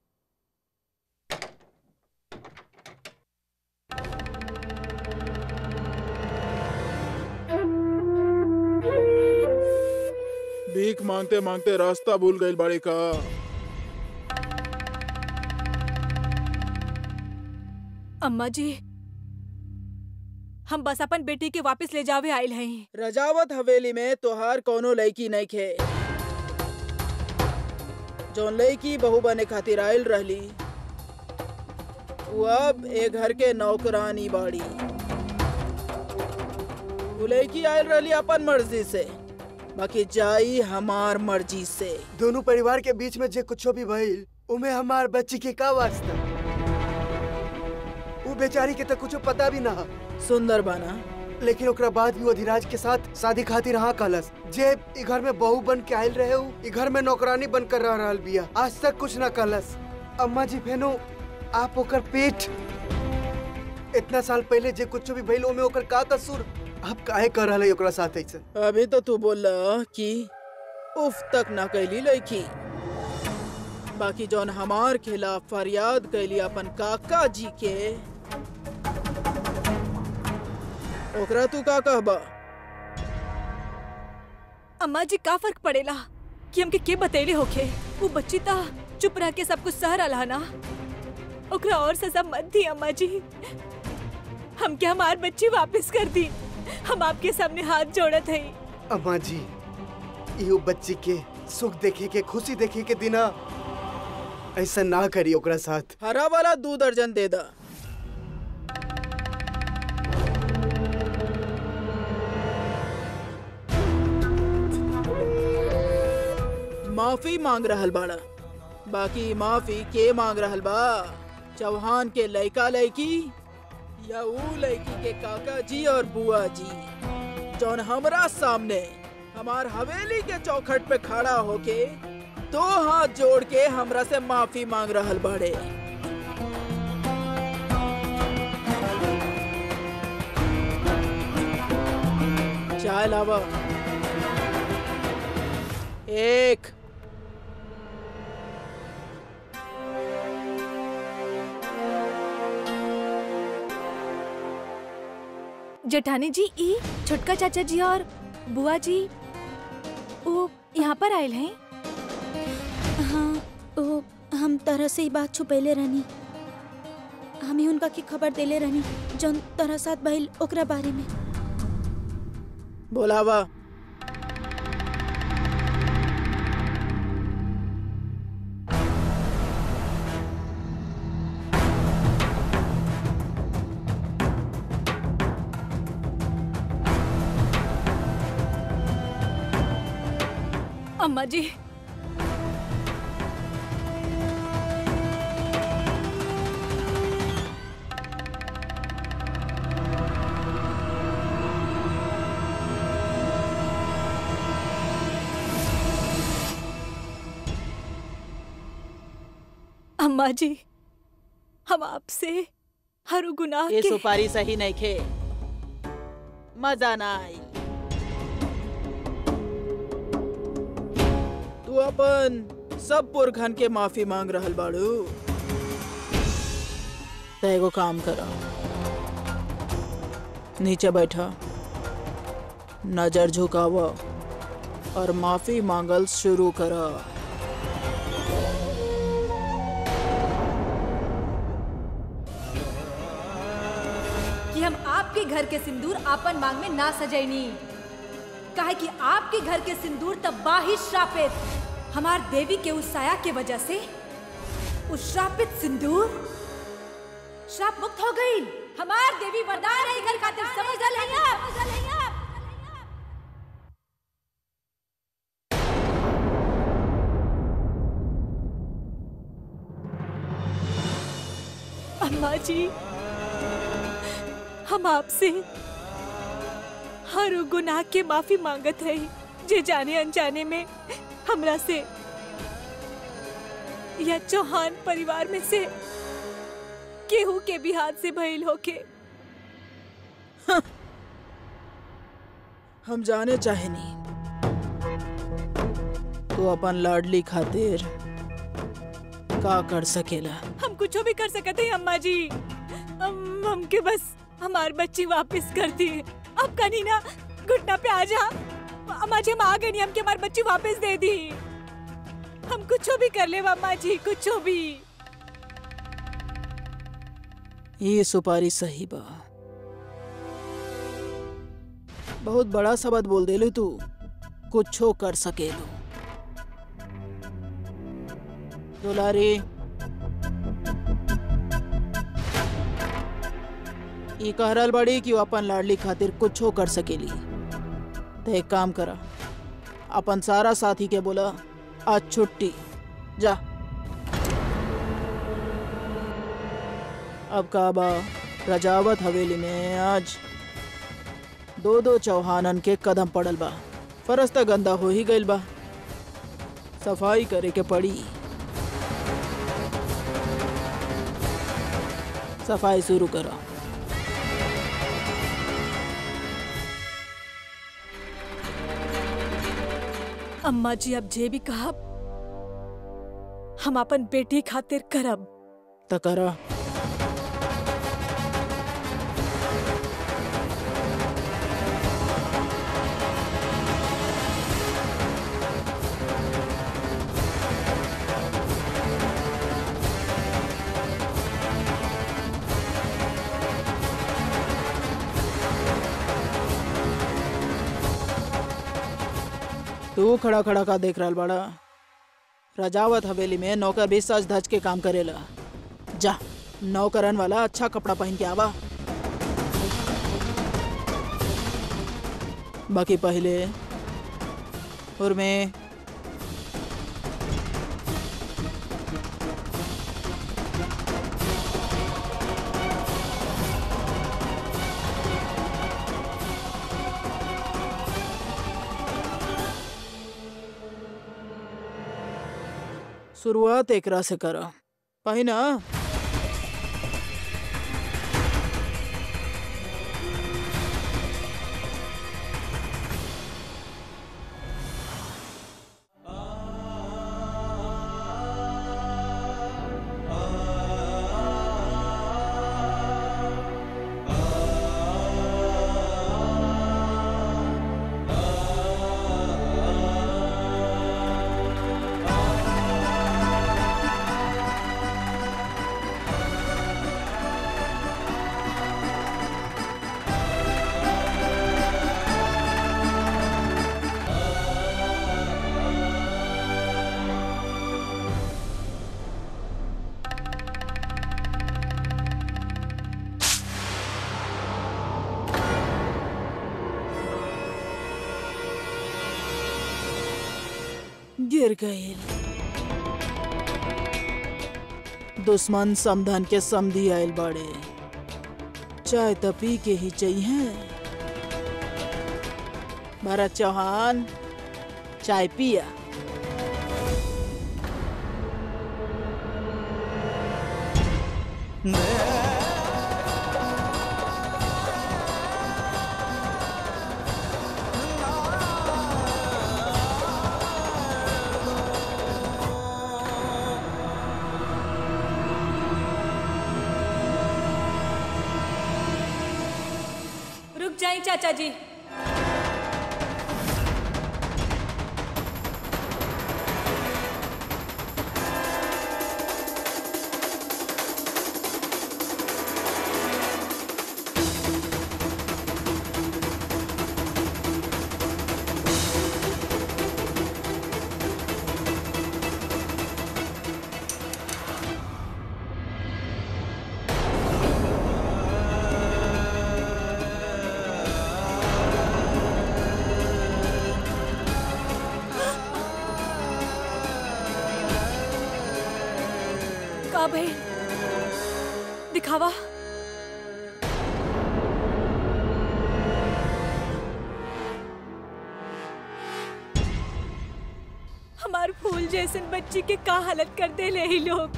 Speaker 11: भीख मांगते मांगते रास्ता भूल गई बड़े का।
Speaker 2: अम्मा जी हम बस अपन बेटी के वापस ले जावे आयल हैं।
Speaker 3: रजावत हवेली में तोहार कोनो लड़की नहीं खे। जोन लड़की बहू बने खातिर आयल रहली वो अब ए घर के नौकरानी बाड़ी। वो लड़की आयल रहली अपन मर्जी से, बाकी जाई हमार मर्जी से।
Speaker 4: दोनों परिवार के बीच में जे कुछो भी भइल उमे हमार बच्ची के का वास्ता। वो बेचारी के तो कुछ पता भी ना।
Speaker 3: सुंदर बाना,
Speaker 4: लेकिन ओकरा बाद भी वो धीराज के साथ शादी खातिर हाँ कहलस। जे ई घर में बहू बन के आयल रहे ई घर में नौकरानी बनकर रह रहल बिया। आज तक कुछ ना कहलस। अम्मा जी फेनो आप ओकर पेट इतना साल पहले जे कुछ भी भइल ओमे ओकर का कसूर। आप काहे कर रहल है ओकरा साथ ऐसे?
Speaker 3: अभी तो तू बोला कि उफ तक ना कैली लड़की, बाकी जौन हमार खिलाफ फरियाद कैली अपन काका जी के ओकरा तू का कहबा?
Speaker 2: अम्मा जी का फर्क पड़ेला कि हमके के बतैले होखे। वो बच्ची ता चुप रह के सब कुछ सह रहा ना। ओकरा और सजा मत दी अम्मा जी। हमके हमार बच्ची वापस कर दी। हम आपके सामने हाथ जोड़त है।
Speaker 4: अम्मा जी इहो बच्ची के सुख देखे के खुशी देखे के दिना ऐसा ना करी ओकरा साथ।
Speaker 3: हरा वाला 2 दर्जन दे दा। माफी मांग रहल बाड़ा, बाकी माफी के मांग रहल बा? चौहान के लड़का लड़की या वो लड़की के काका जी और बुआ जी जौन हमरा सामने हमार हवेली के चौखट पे खड़ा होके 2 हाथ जोड़ के हमरा से माफी मांग रहल बाड़े। चाय लावा। 1
Speaker 2: जेठानी जी ई छोटका चाचा जी और बुआ जी वो यहाँ पर आयल हैं।
Speaker 1: हाँ वो हम तरह से ही बात छुपैले रहनी। हम ही उनका की खबर देले रहनी जौन तरह साथ भइल ओकरा बारे में।
Speaker 3: बोलावा।
Speaker 2: अम्मा जी अम्मा जी हम आपसे हर गुनाह
Speaker 3: ये
Speaker 2: के
Speaker 3: सुपारी सही नहीं खे, मजा ना आई। तू अपन सब पुरखन के माफी मांग रहल बाड़ू। तो एगो काम करा, नीचे बैठा, नजर झुकावा और माफी मांगल शुरू करा।
Speaker 12: कि हम आपके घर के सिंदूर आपन मांग में ना सजैनी, काहे कि आपके घर के सिंदूर तब बाही श्रापित हमार देवी के उस साया के वजह से उस श्रापित सिंदूर श्राप मुक्त हो गई। हमार देवी वरदान है घर खातिर, समझ गल है आप?
Speaker 2: अम्मा जी हम आपसे हर गुनाह के माफी मांगत है जे जाने अनजाने में हमरा से या चौहान परिवार में से केहू के भी हाथ से भइल होके।
Speaker 3: हम जाने चाहे नहीं, तो अपन लाडली खातिर का कर सकेला?
Speaker 2: हम कुछ भी कर सकते हैं अम्मा जी। हमके बस हमार बच्ची वापस कर दी। अब कहीं ना घुटना पे आ जा अम्मा जी, हम आ गए नहीं, हमके हमार बच्ची वापस दे दी। हम कुछ भी कर ले अम्मा जी, कुछ भी।
Speaker 3: ये सुपारी सही बा। बहुत बड़ा शब्द बोल देलू तू, कुछो कर सकेलू। दुलारी, ये कह रहल बड़ी कि वो अपन लाडली खातिर कुछो कर सकेली। तो एक काम करा, अपन सारा साथी के बोला आज छुट्टी, जा। अब का बा, रजावत हवेली में आज 2-2 चौहानन के कदम पड़ल बा। फरस त गंदा हो ही गइल बा, सफाई करे के पड़ी। सफाई शुरू करो।
Speaker 2: अम्मा जी अब जे भी कहा हम अपन बेटी खातिर करब।
Speaker 3: त करा। तू खड़ा खड़ा का देख रहल बड़ा? रजावत हवेली में नौकर भी सज धज के काम करेला। जा, नौकरन वाला अच्छा कपड़ा पहन के आवा। बाकी पहले और मैं शुरुआत एकरा से करा। पहिना गिर गए। दुश्मन समधन के समधी आयल बाड़े। चाय त पी के ही चाहिए। भरत चौहान, चाय पिया।
Speaker 2: रुक जाइए चाचा जी। अब है दिखावा। हमार फूल जैसन बच्ची के का हालत कर दे ले ही लोग।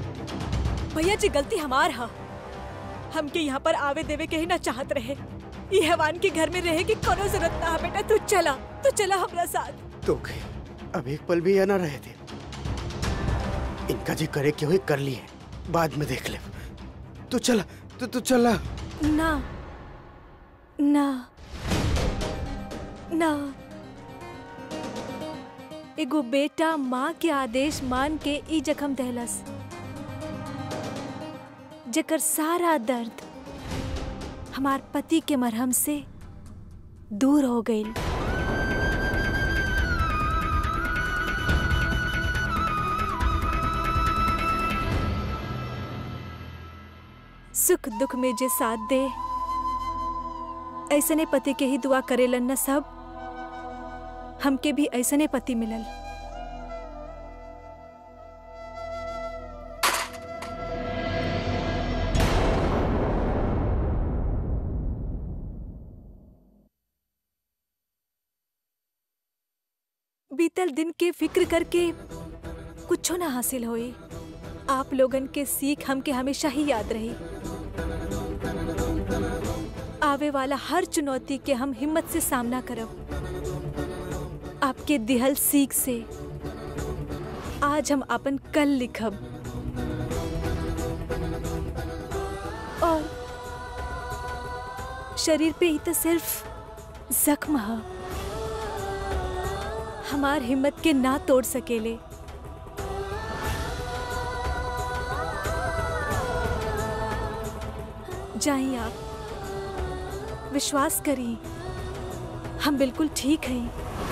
Speaker 2: भैया जी गलती हमार हा। हमके यहाँ पर आवे देवे के ही ना चाहत रहे, ये हवान के घर में रहे की कोनो जरूरत ना है बेटा। तू चला हमरा साथ।
Speaker 4: तो के अब एक पल भी यहाँ ना रहे थे। इनका जी करे क्यों कर लिए, बाद में देख ले। तू चला, तू चला।
Speaker 2: ना ना ना, एगो बेटा माँ के आदेश मान के ई जख्म दहलस, जकर सारा दर्द हमार पति के मरहम से दूर हो गई। सुख दुख में जे साथ दे, ऐसने पति के ही दुआ करेलन न सब। हमके भी ऐसने पति मिलल। बीतल दिन के फिक्र करके कुछो ना हासिल होई। आप लोगन के सीख हमके हमेशा ही याद रही। आवे वाला हर चुनौती के हम हिम्मत से सामना करब। आपके दिहल सीख से आज हम अपन कल लिखब। और शरीर पे ही तो सिर्फ जख्म है, हमार हिम्मत के ना तोड़ सकेले। जाइए आप, विश्वास करिए, हम बिल्कुल ठीक हैं।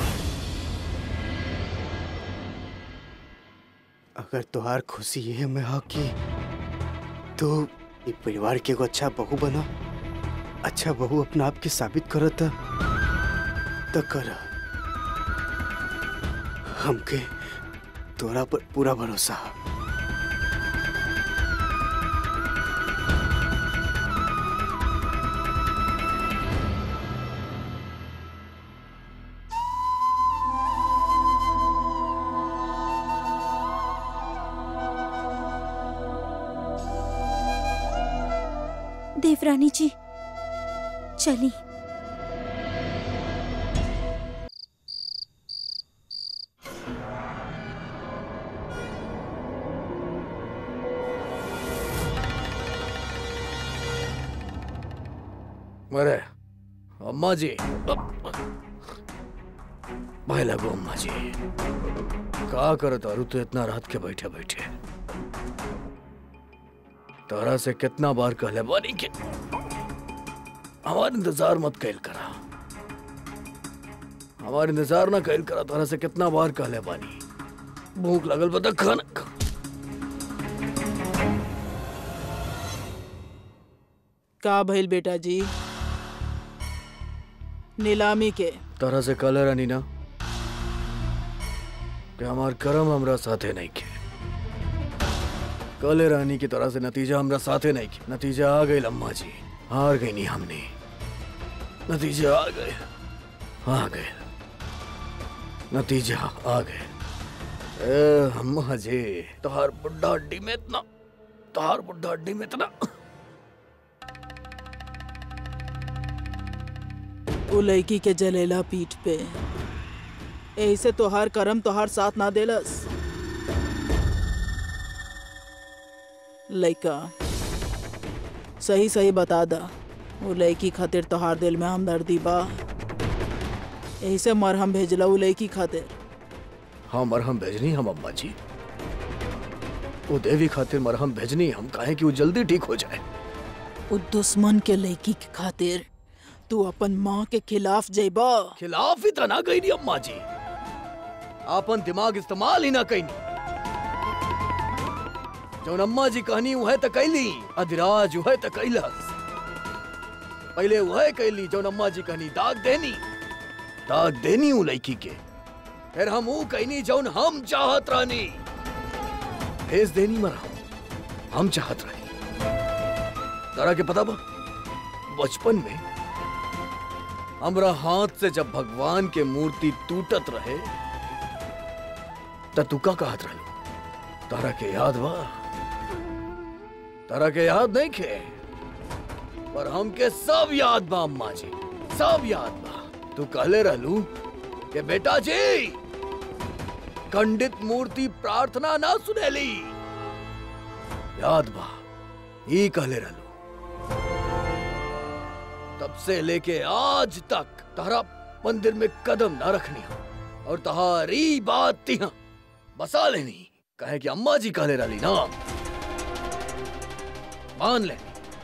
Speaker 4: अगर तुहार खुशी ये में हा कि तो ये परिवार के एगो अच्छा बहू बना, अच्छा बहू अपना आप के साबित करता तो कर। हमके तोरा पर पूरा भरोसा है।
Speaker 1: देवरानी जी चली।
Speaker 5: अरे अम्मा जी, भाई लगो अम्मा जी, का करत अरु तो इतना रात के बैठे बैठे तारा से कितना बार कहले बानी के हमार इंतजार मत कैल करा, हमार इंतजार ना कैल करा। तारा से कितना बार कहले बानी, भूख लगल बता खाना खा।
Speaker 3: का भइल बेटा जी? नीलामी के
Speaker 5: तारा से कहले रानी ना कि हमार कर्म हमरा साथे नहीं के। कहले रानी की तरह से नतीजा हमरा साथे नहीं के। नतीजा आ गई अम्मा जी, हार गई नहीं हमने। नतीजा आ गए, आ गए, नतीजा आ गए। अम्मा जी, तोहार बुढ़ा हड्डी में इतना, तोहार बुढ़ा हड्डी में इतना।
Speaker 3: वो लड़की के जलेला पीठ पे, ऐसे तोहार कर्म तोहार साथ ना देलस। लड़का सही सही बता दा, वो लड़की खातिर तोहार दिल में हमदर्दी बा? ऐसे मरहम भेजला वो लड़की खातिर?
Speaker 5: हाँ मरहम भेजनी हम अम्मा जी, वो देवी खातिर मरहम भेजनी हम, काहे कि वो जल्दी ठीक हो जाए।
Speaker 3: वो दुश्मन के लड़की के खातिर तू अपन माँ के खिलाफ जइबा?
Speaker 5: खिलाफ ही तो ना गई नहीं अम्मा जी, आपन दिमाग इस्तेमाल ही ना कईनी। जो अम्मा जी कहनी वह तो कैली, अधिराज वह तो कैलस। पहले वह कैली जो अम्मा जी कहनी, दाग देनी उ लड़की के। फिर हम वो कहनी जौन हम चाहत रहनी, भेज देनी मरहम हम चाहत रही। तारा के पता बा, बचपन में हमरा हाथ से जब भगवान के मूर्ति टूटत रहे त तू का कहत रहलू? तारा के याद बा? तारा के याद नहीं खे? पर हमके सब याद बा अम्मा जी, सब याद बा। तू कहले रहलू कि बेटा जी खंडित मूर्ति प्रार्थना ना सुनेली, याद बा, ही कहले रहलू। तब से लेके आज तक तारा मंदिर में कदम ना रखनी और तहारी बात तिहा बसा लेनी, कहे कि अम्मा जी कहले रहली ना, मान लेनी।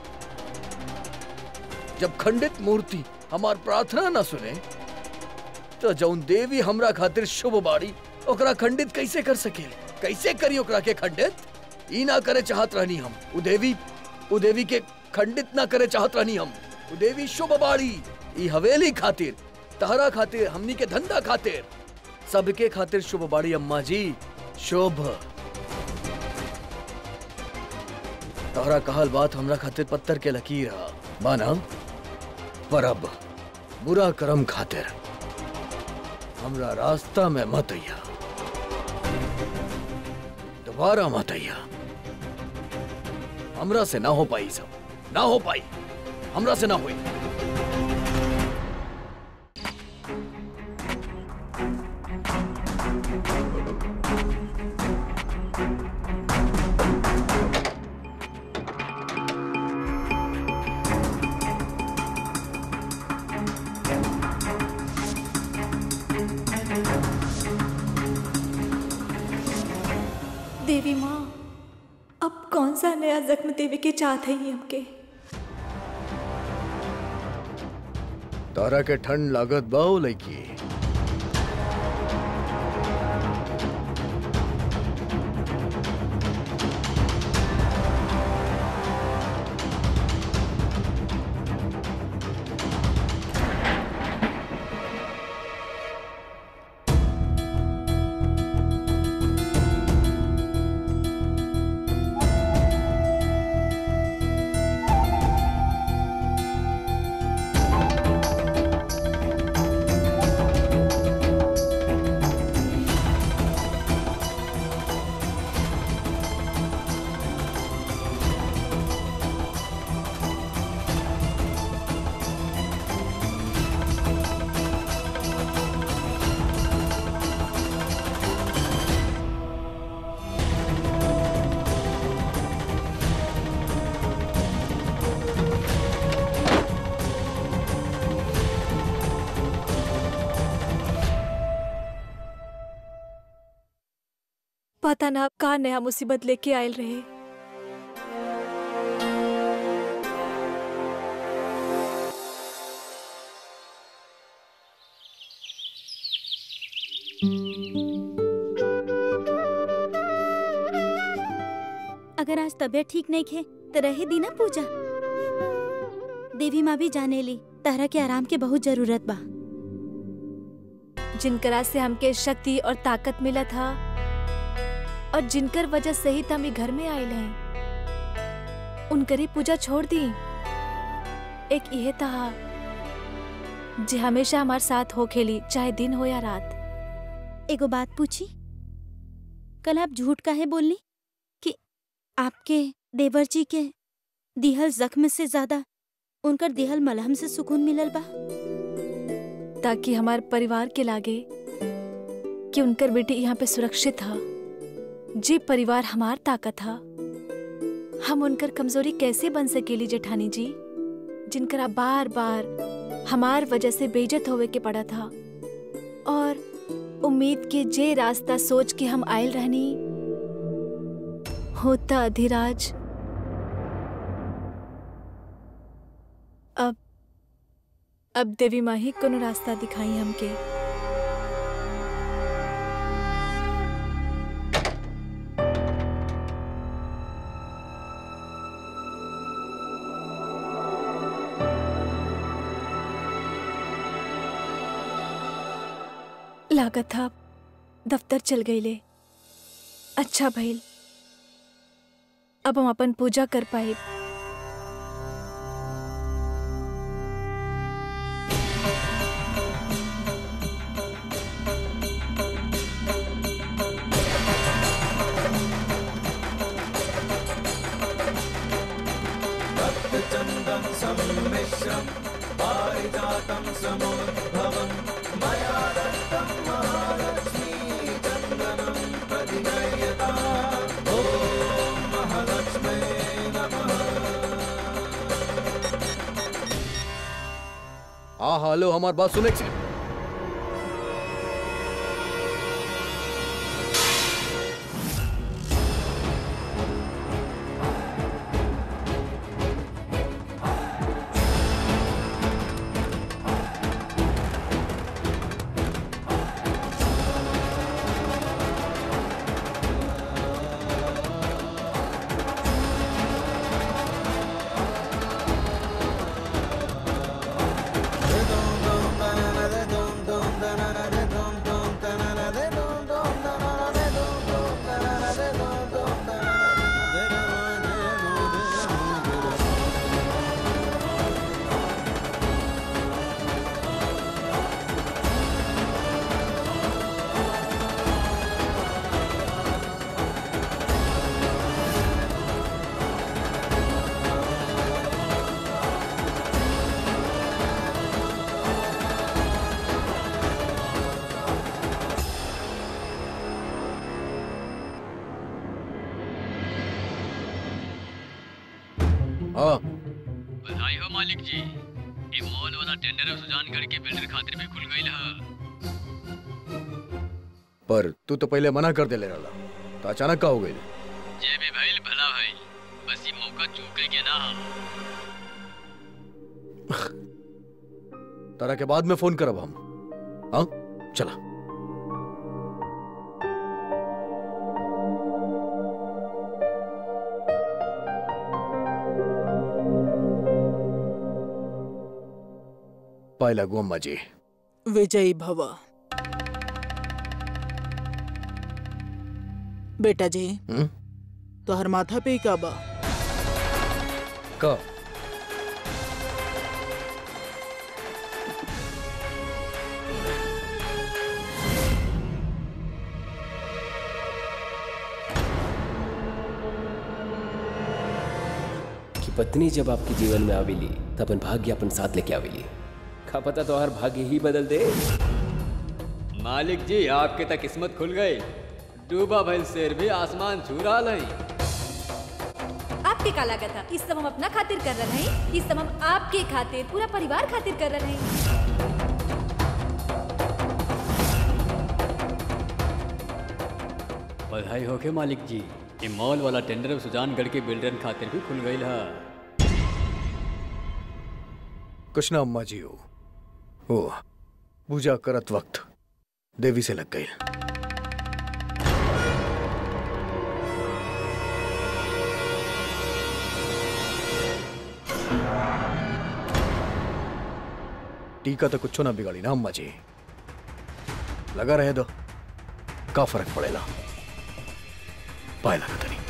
Speaker 5: जब खंडित मूर्ति हमार प्रार्थना ना सुने तो जौन देवी हमरा खातिर शुभ बाड़ी ओकरा खंडित कैसे कर सकेले? कैसे करी ओकरा के खंडित? ई ना करे चाहत रहनी हम। उ देवी के खंडित ना करे चाहत रहनी हम। उ देवी शुभ बाड़ी। ई हवेली खातिर, तहरा खातिर, हमनी के धंधा खातिर, सबके खातिर शुभ बाड़ी अम्मा जी, शुभ। तहरा कहल बात हमरा खातिर पत्थर के लकीर है, माना, पर अब बुरा कर्म खातिर हमरा रास्ता में मत आइया, दोबारा मत आइया। हमरा से ना हो पाई, सब ना हो पाई, हमरा से ना हुई।
Speaker 2: देवी माँ, अब कौन सा नया जख्म देवी के चाहते हैं हमके?
Speaker 5: तारा के ठंड लागत बाऊ लईकी।
Speaker 2: पता ना का नया मुसीबत लेके आयल रहे।
Speaker 1: अगर आज तबीयत ठीक नहीं खे तो रहे दी ना पूजा। देवी माँ भी जाने ली तारा के आराम के बहुत जरूरत बा।
Speaker 2: जिनकरा से हमके शक्ति और ताकत मिला था और जिनकर वजह से ही तमी घर में आयल हैं, उनकरी पूजा छोड़ दी। एक यह था जे हमेशा हमारे साथ हो खेली, चाहे दिन हो या रात।
Speaker 1: एगो बात पूछी, कल आप झूठ काहे बोलनी कि आपके देवर जी के दिहल जख्म से ज्यादा उनकर दिहल मलहम से सुकून मिलल बा?
Speaker 2: ताकि हमारे परिवार के लागे कि उनकर बेटी यहाँ पे सुरक्षित था। जी परिवार हमार ताकत था, हम उनकर कमजोरी कैसे बन सकेली जेठानी जी, जिनकरा बार बार हमार वजह से बेइज्जत होवे के पड़ा था। और उम्मीद के जे रास्ता सोच के हम आयल रहनी होता अधिराज। अब देवी माँ ही कोनो रास्ता दिखाई हमके। लागत था दफ्तर चल गईले। अच्छा भइल, अब हम अपन पूजा कर पाए।
Speaker 6: चंदन सब जातं समुद्भवं मया दत्तं महालक्ष्मी चन्दनं प्रतिगृह्यता ॐ महालक्ष्मे नमः।
Speaker 5: हाँ हेलो, हमारी बात सुने से
Speaker 7: बधाई हो मालिक जी, ये मॉल वाला टेंडर सुजानगढ़ के बिल्डर खातिर भी खुल गई है।
Speaker 5: पर तू तो पहले मना कर दे ले रहा, तो अचानक का हो गई?
Speaker 7: जे भी भइल भला भाई, बस ये मौका चूक गई ना।
Speaker 5: तारा के बाद में फोन करब हम। हाँ चला। पायला गो अम्मा जी।
Speaker 3: विजयी भव। बेटा जी तोहर माथा पे का बा?
Speaker 5: का
Speaker 9: पत्नी जब आपके जीवन में आवेली तब अपन भाग्य अपन साथ लेके आवेली। का पता तो हर भाग्य ही बदल दे।
Speaker 7: मालिक जी आपके तक किस्मत खुल गई, डूबा भइल शेर भी आसमान छू रहा है।
Speaker 12: आपके का लागत था? इस सब हम अपना खातिर कर रहे हैं, इस सब हम आपके खातिर, पूरा परिवार खातिर कर रहे हैं।
Speaker 7: बधाई होके मालिक जी, ये मॉल वाला टेंडर सुजानगढ़ के बिल्डर खातिर भी खुल गई है।
Speaker 5: कुछ ना अम्मा जी हो पूजा करत वक्त देवी से लग गई। टीका तो कुछ ना बिगाड़ी ना अम्मा जी, लगा रहे दो, का फर्क पड़ेगा? पाए लगा तरी।